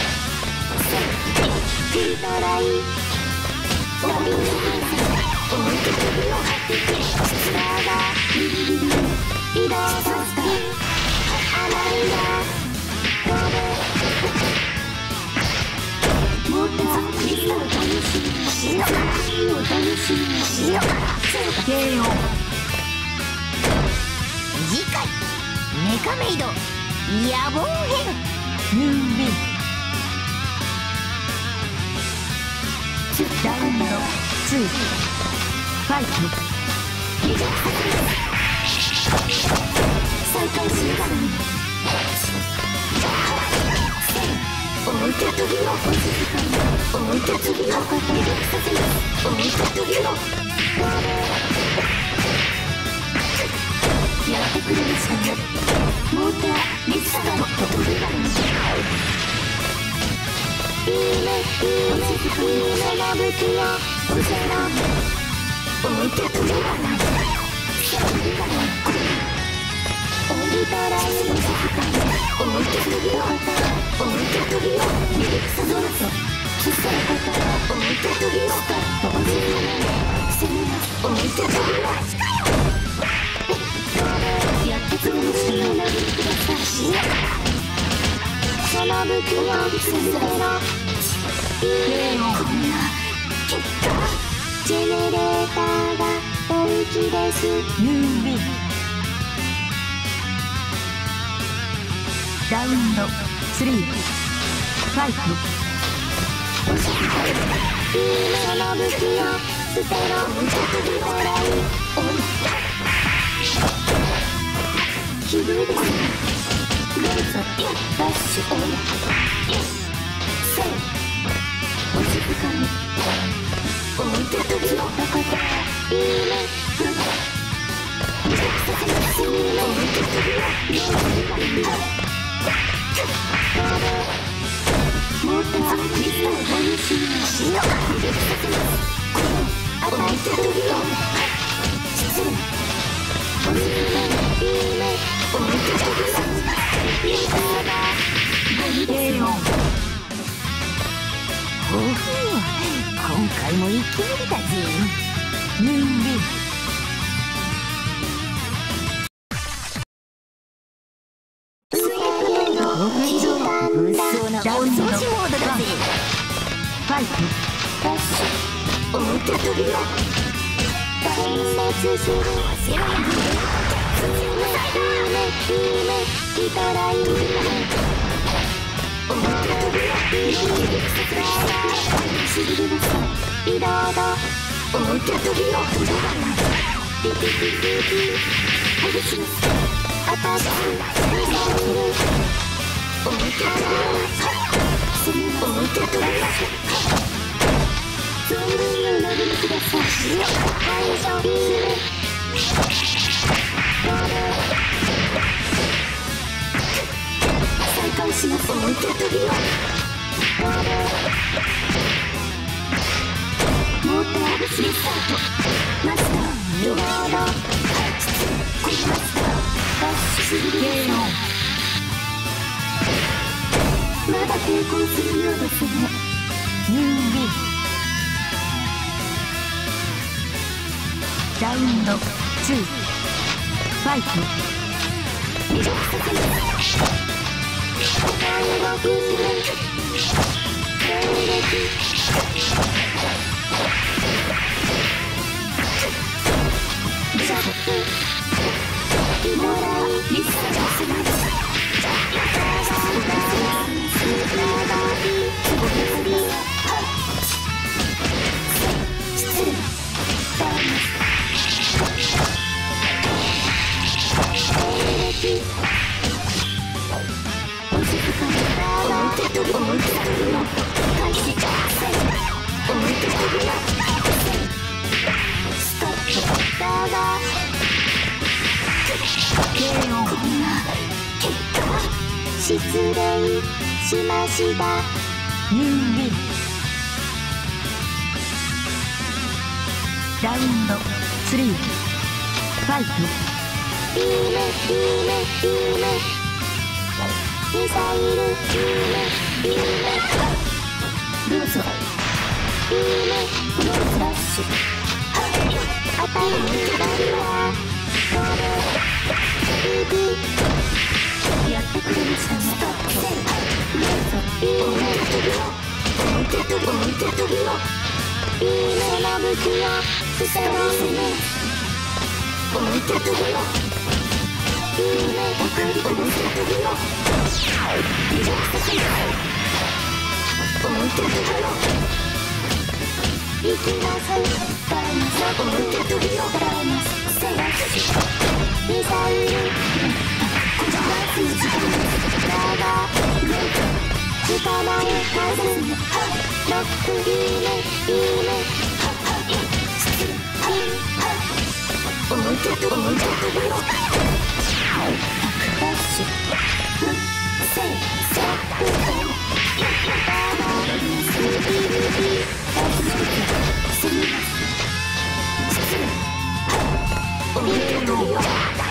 ヒトライ置いて飛びよスターが移動させて甘いなもっといいお試しにしようからいいお試しにしようから低音次回メカメイド野望編。 ユーウィン。ラウンド2ファイト再開するからね置いて飛びよ置いて飛びよ離陸させます置いて飛びよやってくれましたねモーターリスタート飛びからねいいねいいねの武器を捨てろ置いて飛びよ飛びからねヒトライ置いて飛びよ置いて飛びよ離陸させますキスのこと置いて飛びよ飛びせめな置いて飛びよやってくれましたよなくださいその武器を捨てろいいねこんな結果ジェネレーターが本気です。 ユーウィン。ラウンド3ファイト。 その武器を捨てろ。もらいひどいですね。どうぞダッシュオンせいお静かに置いてときの中でいいねすみの置いてときのモーターリストを保有しますよ。与えてときの失礼お静かにいいね置いてときのほほう、今回も生き延びたぜ。ムーンウィン。物騒なお掃除モードだぜ。ファイト。 ダッシュ置いてとびよ大切するせろやいいたらいい置いてとびよしびれなさいいろいろ置いてとびよピピピピピほぐしますあたしミサイル置いてとびよ置いてとびよ存分にお殴りください排除する再開します置いてとびよモーターリスタートマスターリロードマスターダッシュするゲームまだ抵抗するようですねユーウィン。ラウンド2ファイト。 魅力させます動きする電撃ジャップもらいリストがするスーパーバービーボディ失礼ダウン電撃お静かに置いてとび置いてとびよ開始置いてとびよストップだがこんな結果失礼しました。 ユーウィン。ラウンド3ファイト。 いいねいいねいいねミサイルいいねいいねどうぞいいねノーフラッシュ当たり左はやってくれましたねどうぞいいね置いてとびよ置いてとびよいいねの武器を捨てろ置いてとびよいいね送り込みせとびよ魅力させない置いてとびよ行きなさいダイナソー置いてとびよダイナソーセラスミサイルこの夏の時間だがつかないはずロックいいねいいね置いてとびよダッシュセイセップダダスピルピダッシュすみます失礼置いてとびよ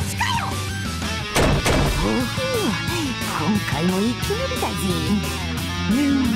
ほほう、今回も生き延びたぜ。ユーウィン。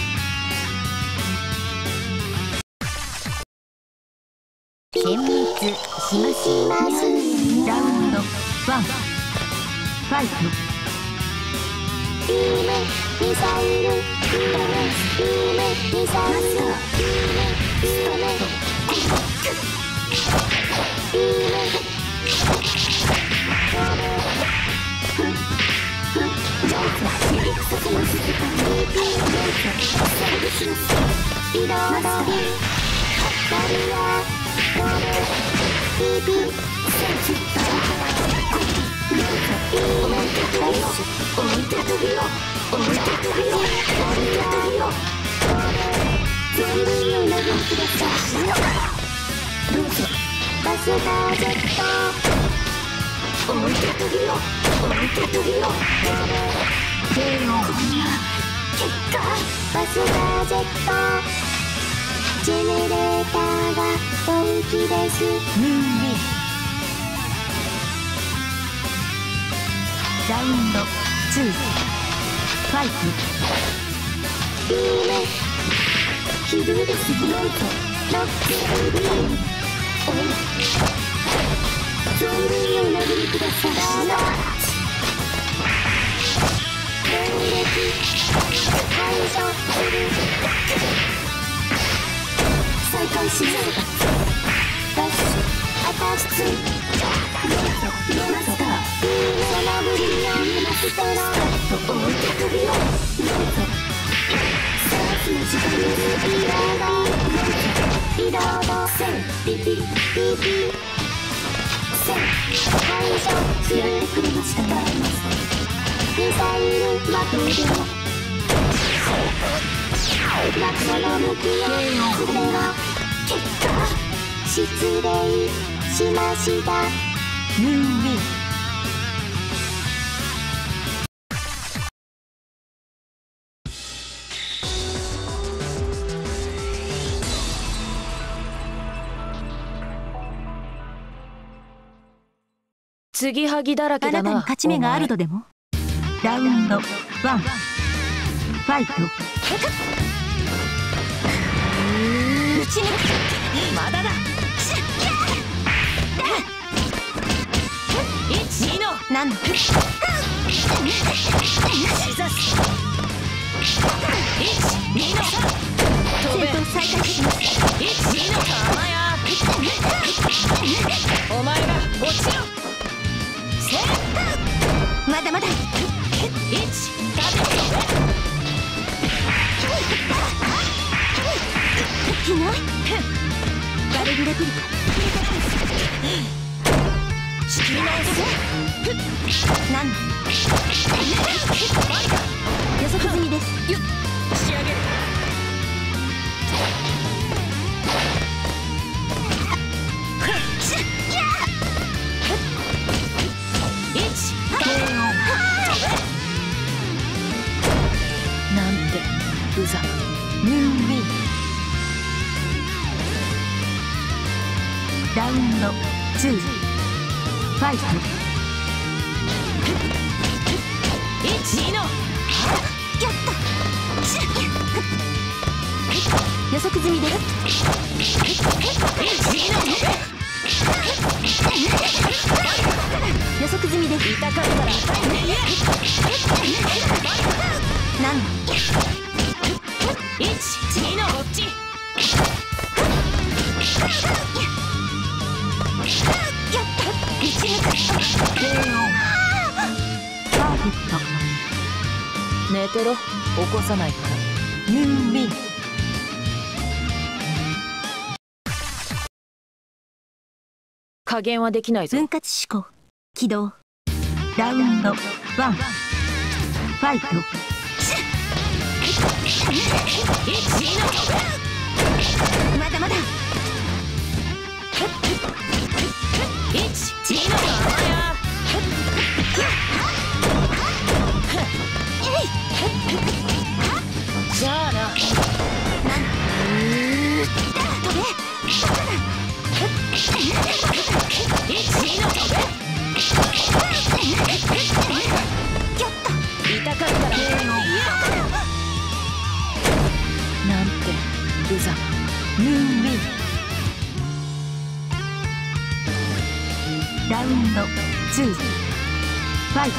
厳密しますラウンド1ファイト。 いいねミサイルいいねいいねミサイルいいねいいねジェネレーターが本気です。 ラウンド2ファイト。 いいね。ひどいです。ノートロックエビー。存分にお殴りください。電撃排除する。再開しよう。ダッシュアタッチどうぞ出ますか。いいね。そのぶりにありますから置いてくるよ。どうぞさあその時間にリロードせんピピピピせん排除やってくれましたか。ミサイル魔法でも夏の向きよ。これは結果失礼しました。 ムーンウィン。 継ぎはぎだらけあだな。 なたに勝ち目があるとでも。ラウンド1ファイト。 打ち抜く。まだだ。1、2のなんだ。 シザス。1、2の飛べ。 戦闘再開します。 1、2の玉や。お前が落ちろ。 まだまだ。 1、 いない。ガレルレプリカ。 仕切り直す。 なんだ。予測済みです。 よっ仕上げる。なんて無様。 ムーンウィン。ラウンド2ファイト。 1、2のやった予測済みです。予測済みです。 痛かったらなんだ。 1、2のこっち。 やった打ち抜く。パーフェクト。 寝てろ。起こさないから。 ムーンウィン。 加減はできないぞ。 分割思考起動。ラウンド1ファイト。まだまだ。 1、2の玉や。じゃあな。 飛べ。 1、2の飛べ。 やった痛かったらなんて無様。 ムーンウィン。ラウンド2ファイト。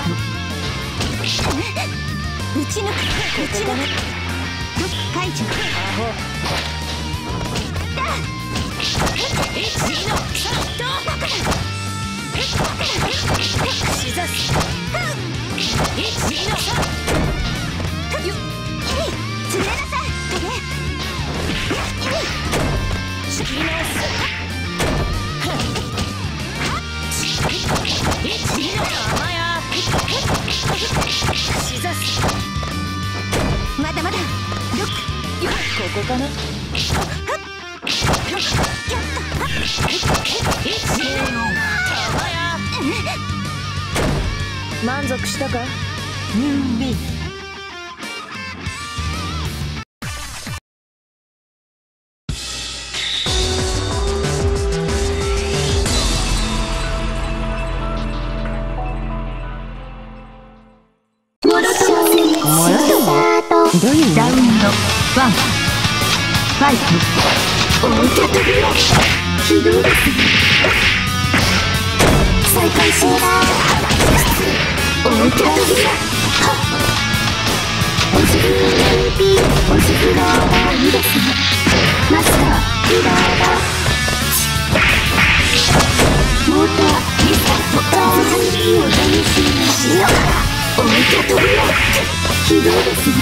打ち抜く。ロック解除。 まだまだ。ここかな。満足したか。 ラウンド1ファイト。 置いて飛びろ。ひどいです。再開します。置いて飛びろ。おじぎろはいいですね。マスターリーダーだ。モーターリスタート。お試しにしよう。置いて飛びろ。ひどいですね。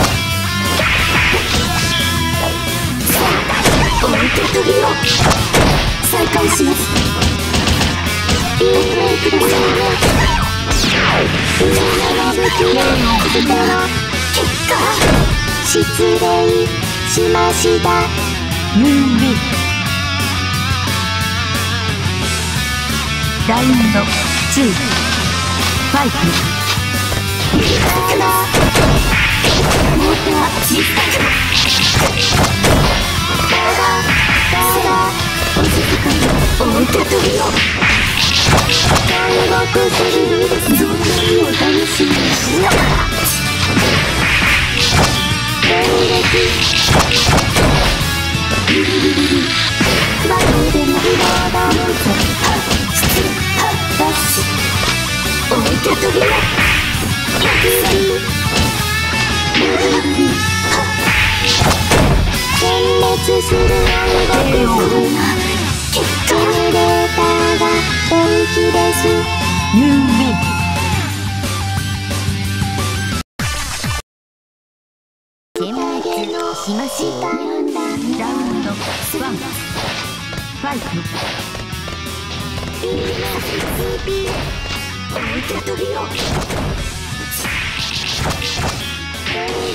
置いて飛びろ。再開します。いいブレイクですね。上の武器を捨てろ。結果失礼しました。 ラウンド2ファイト。 モーターリスタート。お静かに置いて飛びろ。大学すぎるです。存分にお試しにしよう。電撃ビリビリビリ。バトルでのリロード。失礼ダッシュ。置いて飛びろ。逆に殲滅する音楽するな。結果データが本気です。殲滅しました。 ラウンド1ファイト。 いいなスピー置いて飛びろ。電撃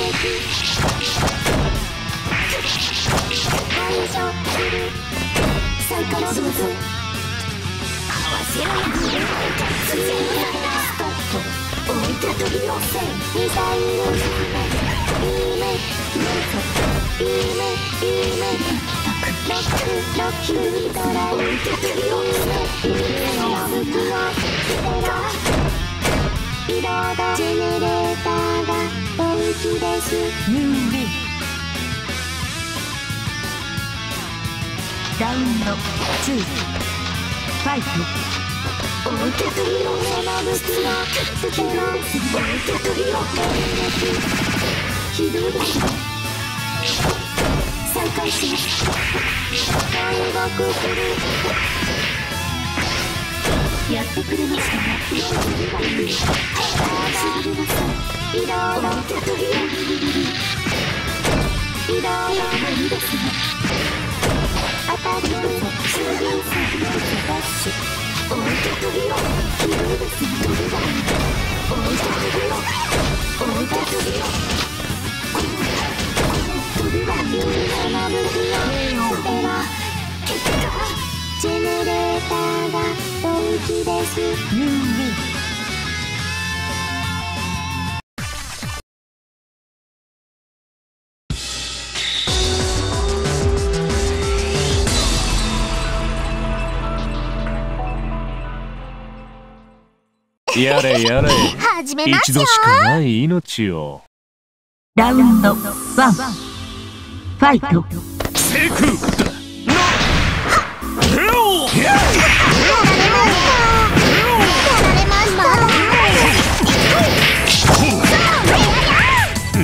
排除する。再開します。合わせろや。突然ストップ。置いて飛びろ。ミサイルいいね。いいね。ロックヒートラ置いて飛びろ。いいねの武器を捨てろ。リロードジェネレーターが本気です。 ラウンド2ファイト。 置いて飛びろ。その武器を捨てろ。置いて飛びろ。ひどいですね。再開します。回復する。やってくれましたね。移動の手取り移動の無理ですね。当たり前数秒差ダッシュ。置いて飛びろ。ひどいですね。置いて飛びろ。置いて飛びろ。飛びは有名な武器を捨てろ。結果ジェネレーターが本気です。 やれやれ。 始めますよ。 一度しかない命を。 ラウンド1ファイト。 セク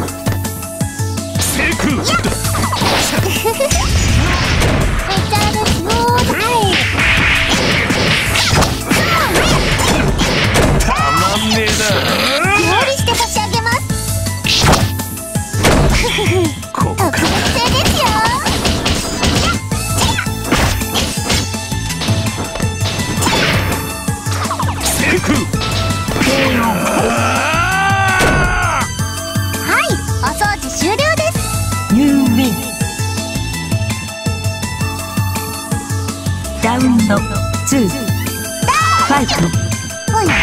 めちゃめちゃド2ファイト。 おやおや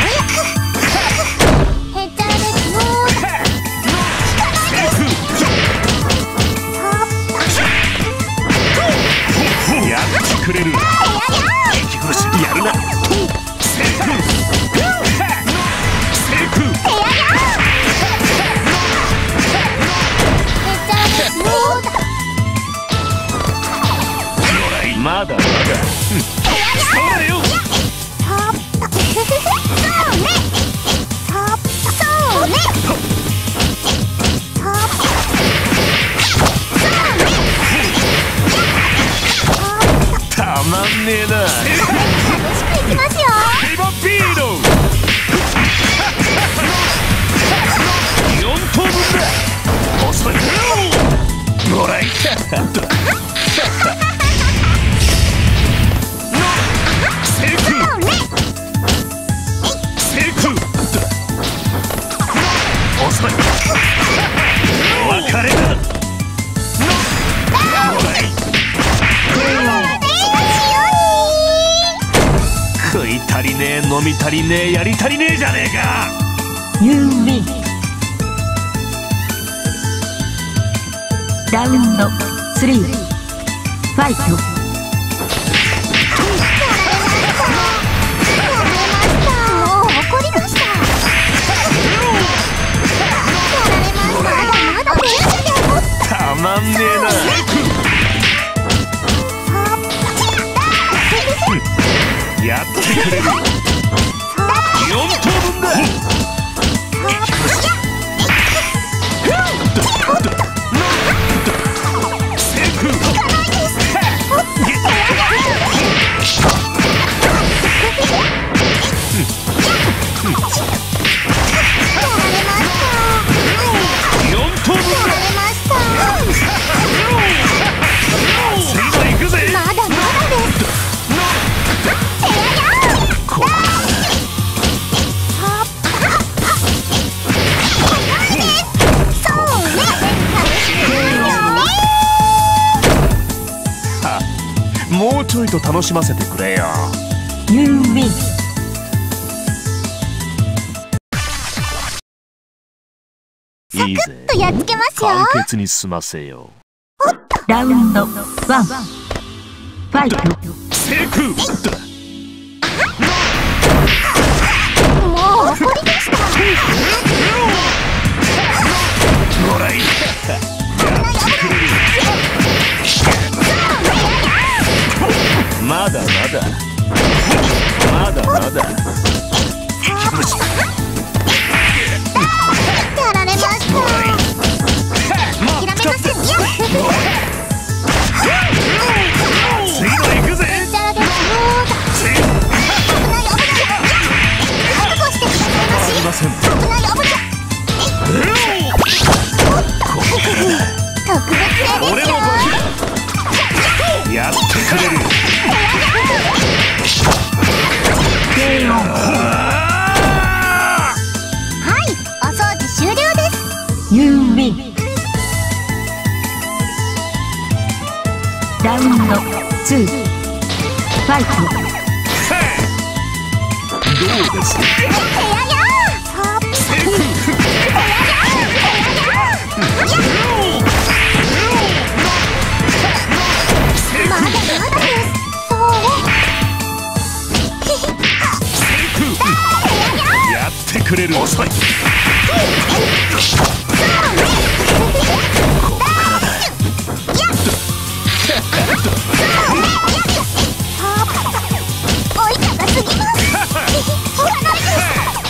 へちゃですよ。 やってくれる。息苦しい。やるな。セーフ。まだまだ。そうだよ。たまんねえな。 楽しくいきますよ。 リバビード。4等分だ。遅い。ご覧いた。セーフ。セーフ。遅い。お別れだ。食い足りねえ、飲み足りねえ、やり足りねえじゃねえか。 ユーミンラウンド3ファイト。 たまんねえな。やってくれる。4等分だ。セーフ。4等分だ。次も行くぜ。 まだまだです。 もうちょいと楽しませてくれよ。 ユーミンいいぜ。 とやっつけますよ。 簡潔に済ませよう。 ラウンド1ファイト。 セーフ。 もう怒りました。 ほらいい。まだまだ。まだまだ。 やられました。諦めませんよ。 次の行くぜ。 チャラですよ。危ない危ない。覚悟してくださいまし。 いません。 危ない危ない。特別編ですよ。 俺の番だ。やってくれる。 はい、お掃除終了です。 ユーミンラウンド2ファイト。 どうです。 まだまだです。 やってくれる。遅い。 おいたがすぎます。ほらないです。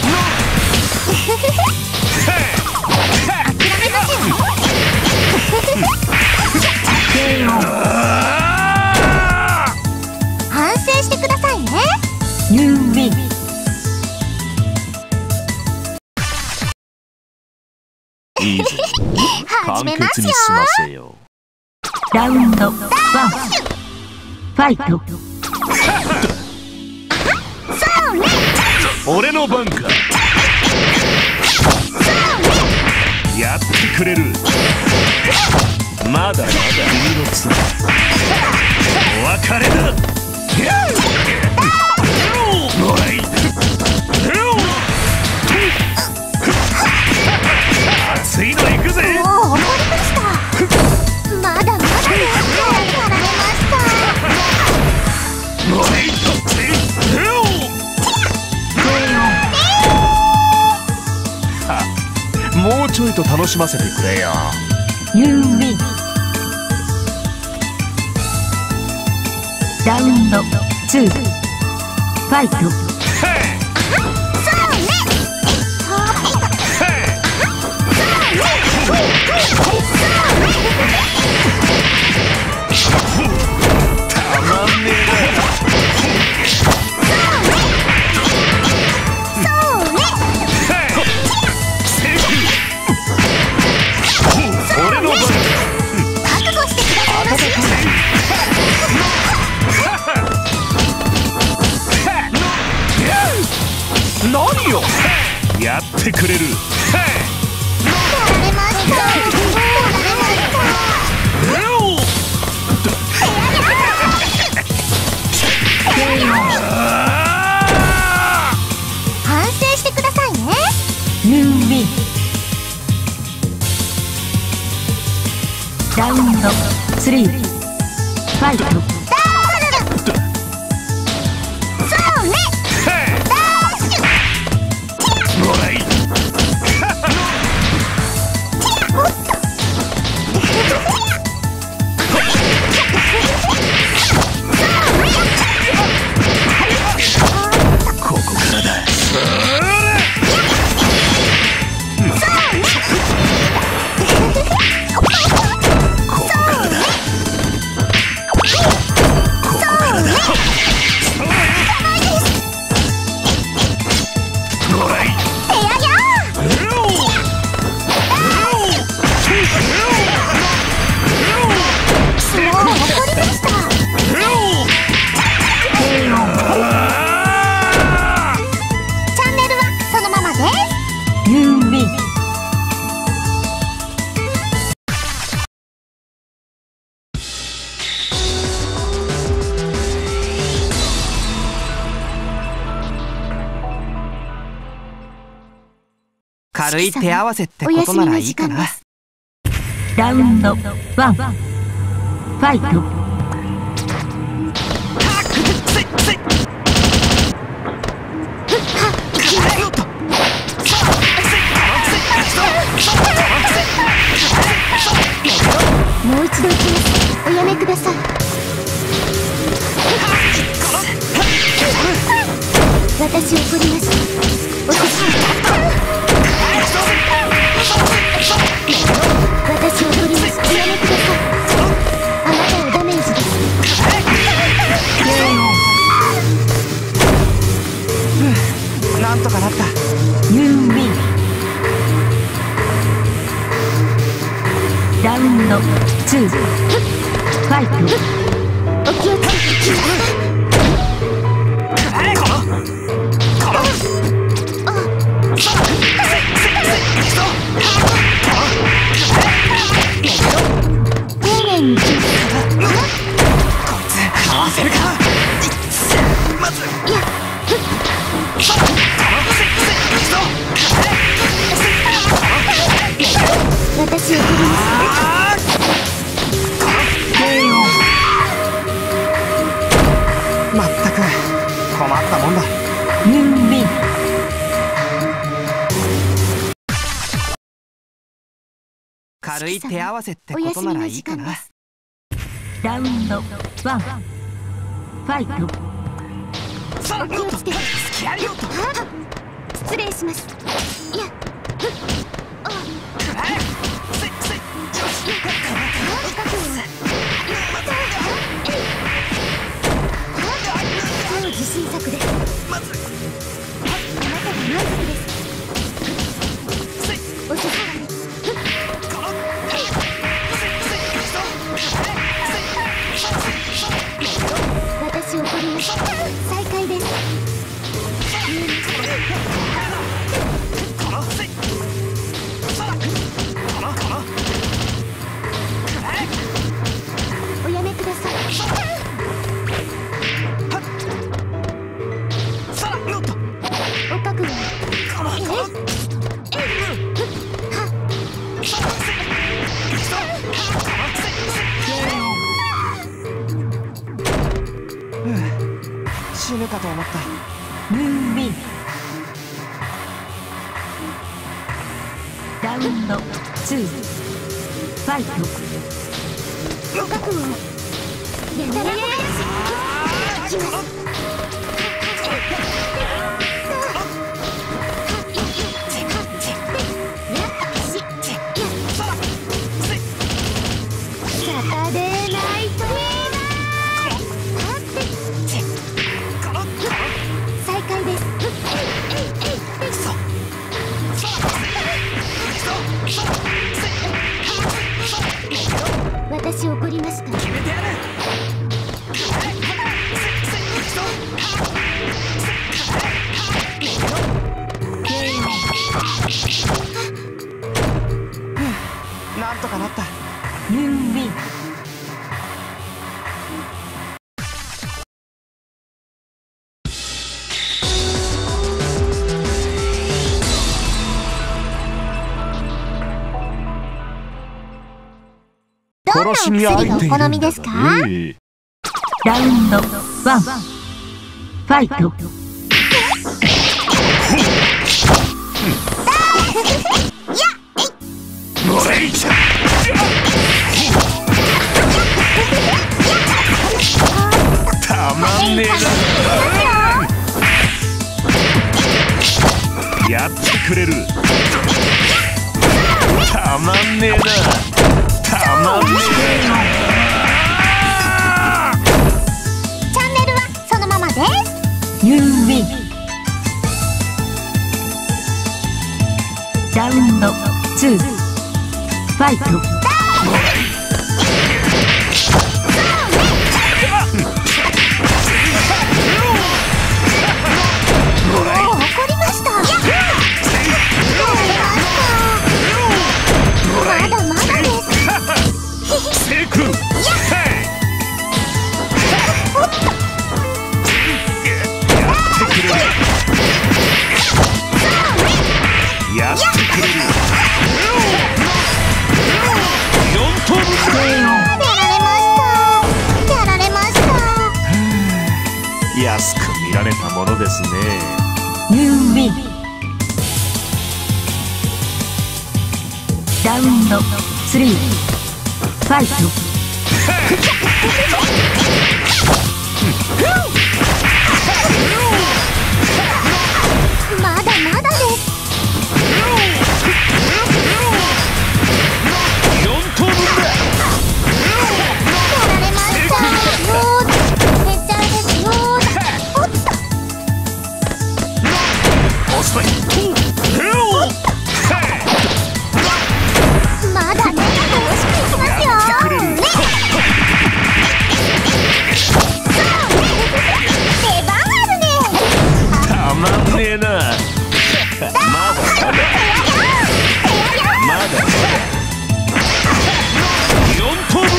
諦めませんよ。反省してくださいね。 ユーミンいいぜ。簡始めますよ。 潔に済ませよう。 ラウンド1ファイト。 俺の番か。やってくれる。まだまだ君の妻。お別れだ。 熱いの行くぜ。 もう怒りました。まだまだです。やられました。 もうちょいと楽しませてくれよ。 You win。ラウンド2ファイト。 何よやってくれる。 反省してくださいね。 You win。ラウンド3ファイト。 軽い手合わせってことならいいかな。 ラウンド1ファイト。 もう一度行きます。おやめください。私怒りました。おしし私怒りました。おやめください。あなたのダメージです。 なんとかなった。 You win。ラウンド2ファイト。 お気をつけて。丁寧に合わせるか。まず私を取ります。 まったく困ったもんだ。 You win。 軽い手合わせってことならいいかな。 ラウンド1ファイト。 お気をつけて。失礼します。いや超自信作です。あなたが満足です。おしさまに私を取りました。再開です。 るかと思った。 ムーンウィン。ラウンド2ファイト。 覚悟やたらこいきます。私怒りました。決めてやる。 なんとかなった。 ムーンウィン。 どんなお薬がお好みですか？ ラウンド1ファイト。 たまんねえな。やってくれる。たまんねえな。たまんねえな。 チャンネルはそのままです。 ユーウィン。ラウンド2ファイト。 安く見られたものですね。 ユーウィン。ラウンド3ファイト。 まだまだです。 4投分だ。 やられました。めっちゃですよ。おっと。 遅い。 まだね、楽しくいきますよ。出番あるね。 たまんねえな。まだまだ4投分だ。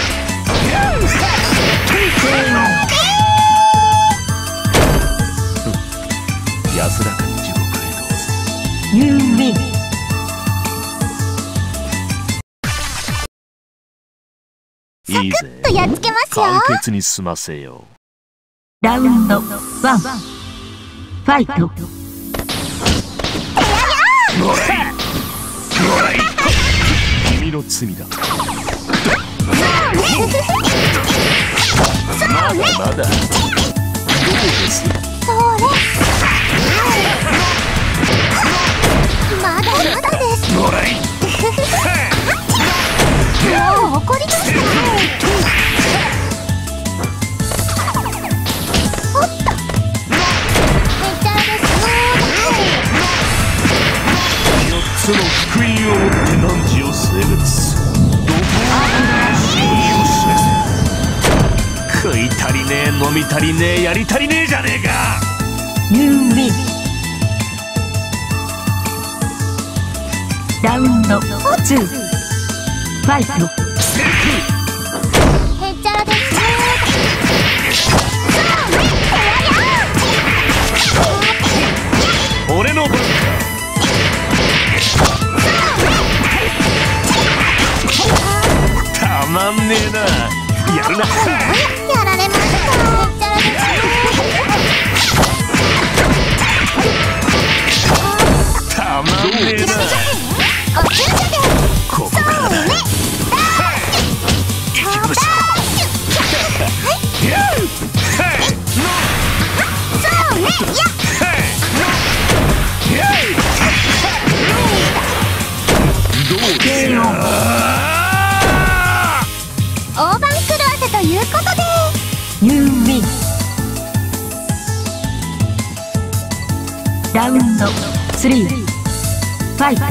安らかに地獄へどうぞ。 ユーウィン。 いいぜ。 とやっつけますよ。 簡潔に済ませよう。 ラウンド1ファイト。 君の罪だ。まだまだ。どうです？ それ。まだまだです。 もらい。 もう怒りました。おっと。めっちゃですよ。 4つの福音を持って汝を性別。食い足りねえ、飲み足りねえ、やり足りねえじゃねえか。 ユーウィン。ラウンド2ファイト。 へっちゃらですよ。 俺の番か。たまんねえな。やるな。 やられました。へっちゃらですよ。 3ファイト。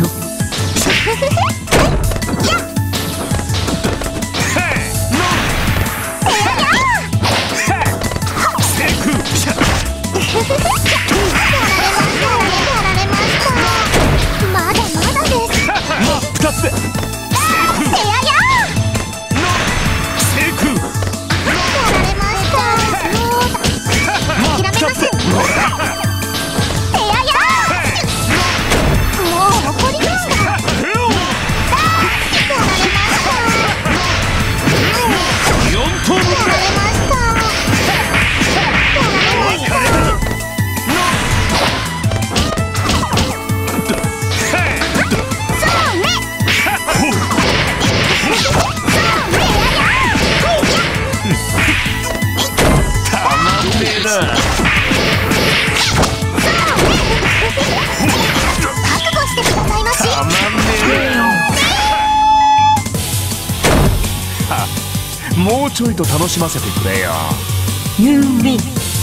もうちょいと楽しませてくれよ。 You win。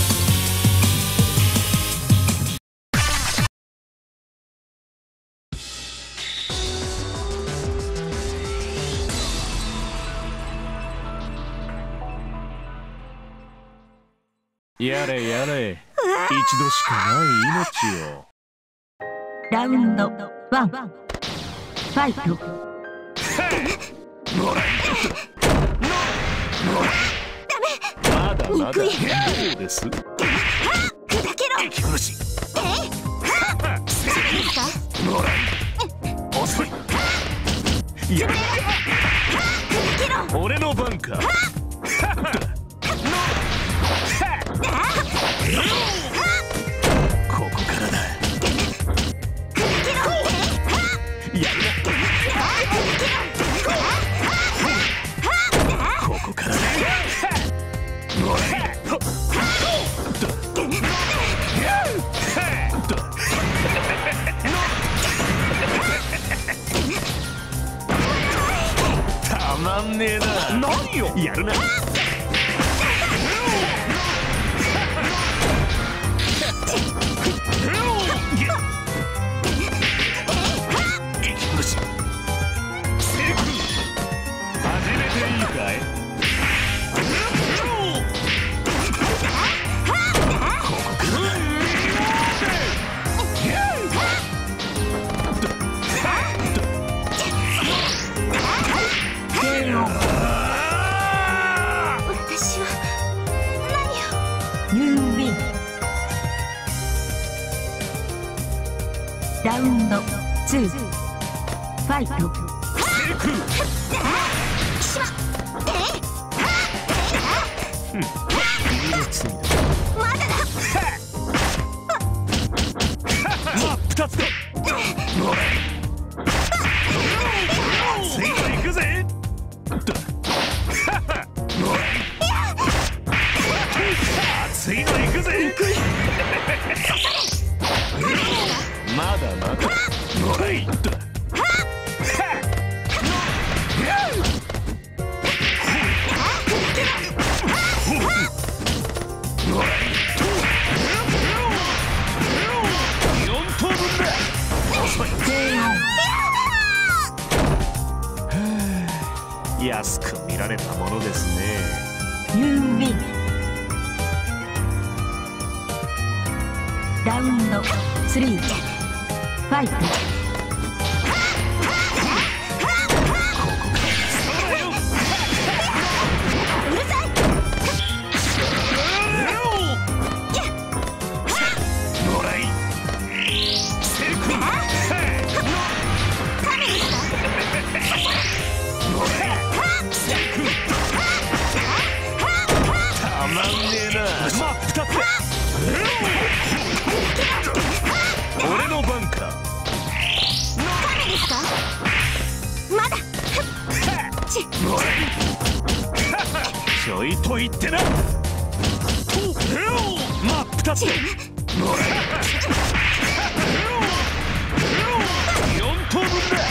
やれやれ、一度しかない命を。 ラウンド1ファイト。 まだまだどうです？ 砕けろ。 息苦しい。遅い。いや、俺の番か。ここからだ。やるな。ここからだ。たまんねえな。何よ。やるな。 ラウンド2ファイト。 まだまだ。安く見られたものですね。 You win。ラウンド3ファイト。 俺の番か。 まだ。 ちょいと言ってな。真っ二つ。4等分だ。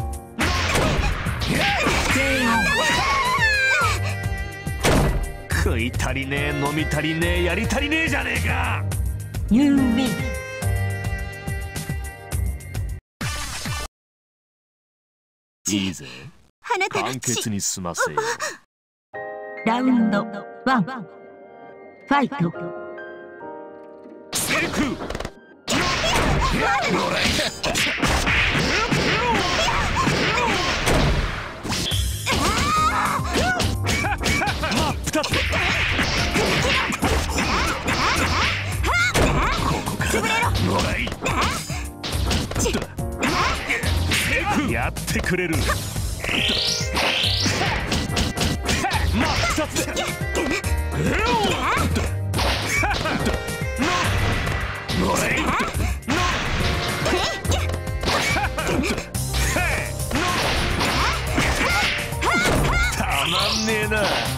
食い食い足りねえ飲み足りねえやり足りねえじゃねえか。 You win。 いいぜ、簡潔に済ませよ。 ラウンド1、ファイト。 セルクもらい真っ二つ。ここからもらいやってくれる。真っ二つでもらいたまんねえな。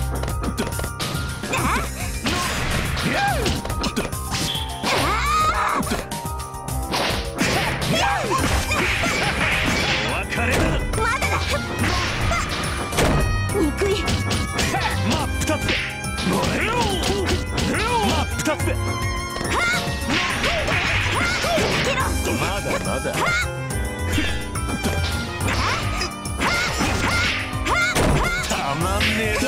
お別れだ。 まだだ。憎い。 真っ二つでもらえよ。真っ二つでまだまだ。たまんねえだ。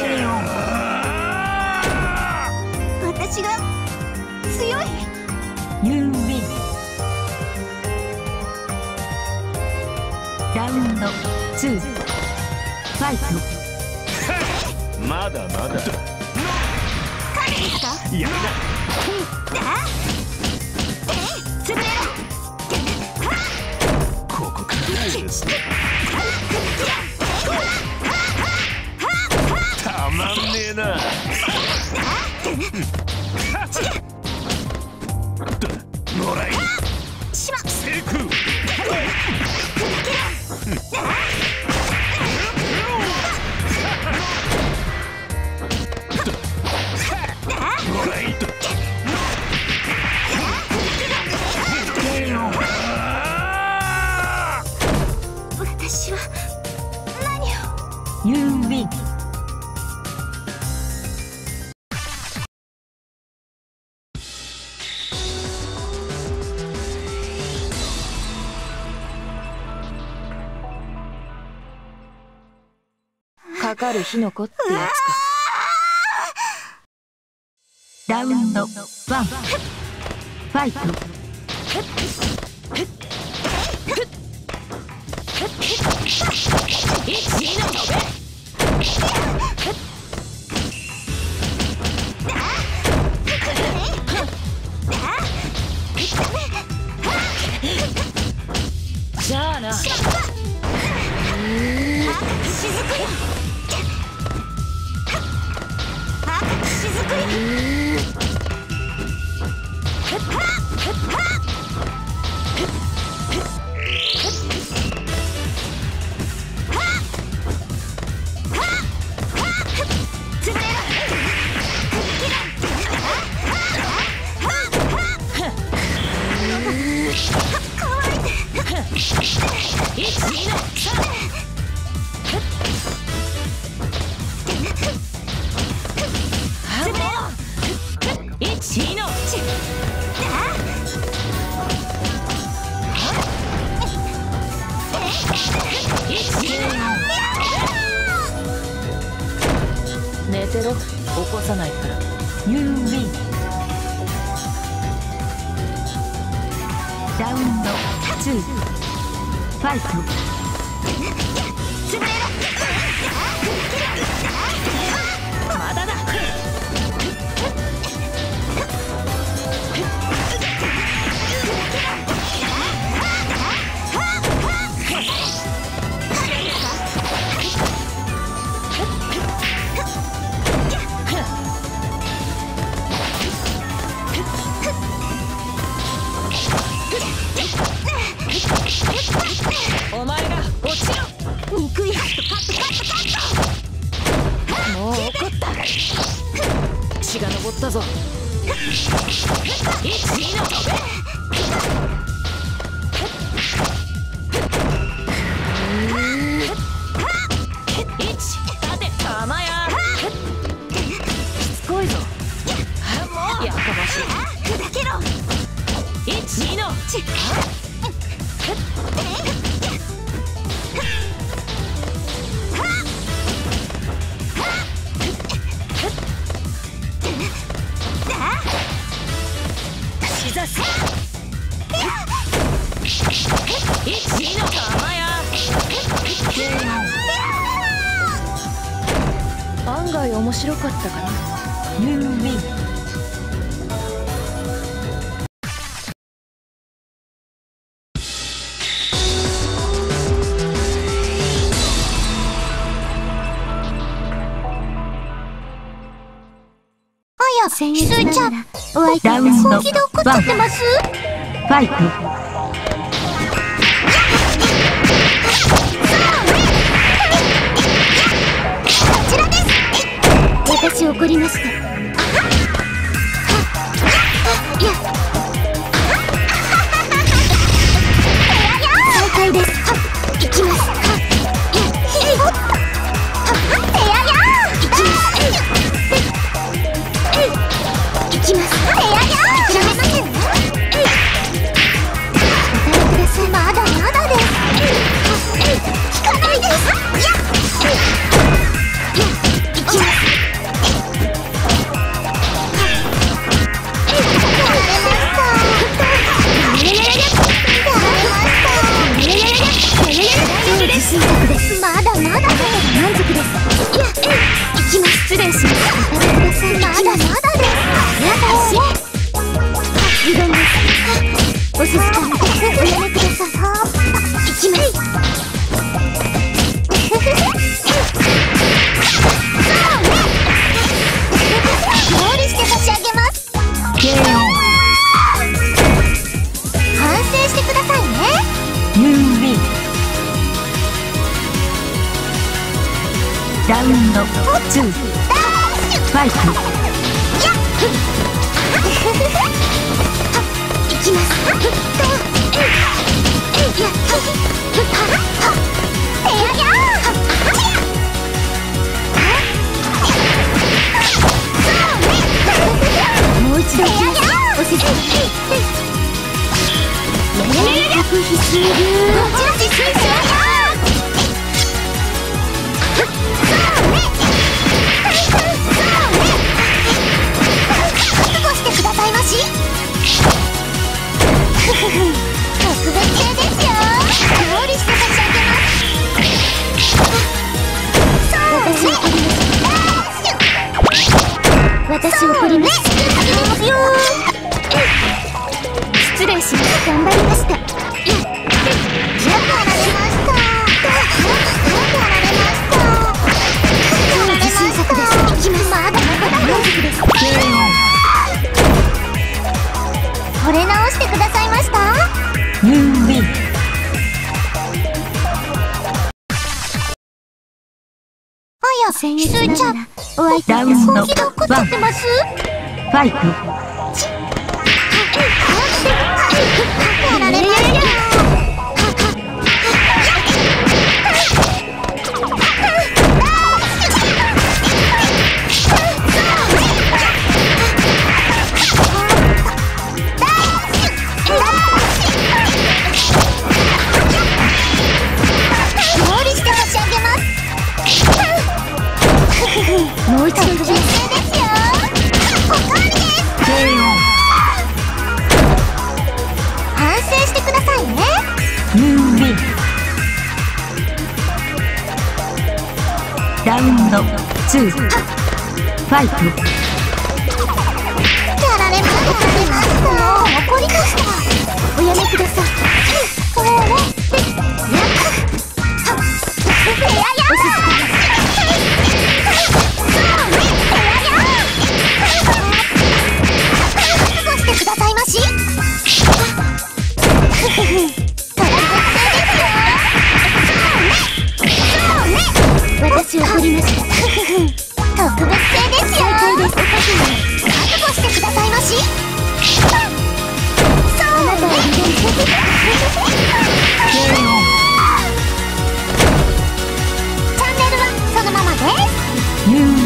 私が強い。 You win。ラウンド2、ファイト。 まだまだ。 彼ですか。 やだ。 潰れろ。 ここからそうですね。たまんねえな。もらいしまセルクもらい私は何を。 You win。 かかる火の粉ってやつか。 ラウンド1、ファイト。 じゃあな。 しずくよ。しずくよ。 寝てろ、起こさないから。 You win。ラウンド2、ファイト。 まだだ。お前が落ちろ。 憎い。 もう怒った。血が昇ったぞ。1、2の1、立て、玉や。しつこいぞ。 案外面白かったかな。 ユーウィン。 スーちゃん、お相手ラウンド本気で怒っちゃってます？ ファイト。 私怒りました。再開です。行きます。行きます。諦めませんね。お答えください。まだまだです。聞かないです。行きます。自信作です。まだまだです。満足です。行きます。失礼します。お答えください。まだまだです。優しい。油断です。お静かにおやめください。行きます。料理して差し上げます。反省してくださいね。 ユーウィン。ラウンド2。ファイト。 行きます。もう一度行きます。お静かに。必死に。覚悟してくださいまし。特別系ですよ。料理して差し上げます。私怒ります。失礼します。頑張りました。やられました。自信作です。行きます。まだまだ大丈夫です。惚れ直してくださいました？ ユーウィン。 スーちゃん、お相手ラウンド本気で怒っちゃってます？ ファイト。 やられました。もう一度ですよ。おかわりです。反省してくださいね。 ユーウィン。ラウンド2。ファイト。 やられました。もう怒りました。おやめください。私怒りました。特別系ですよ。再開です。覚悟してくださいまし。あなたはチャンネルはそのままです。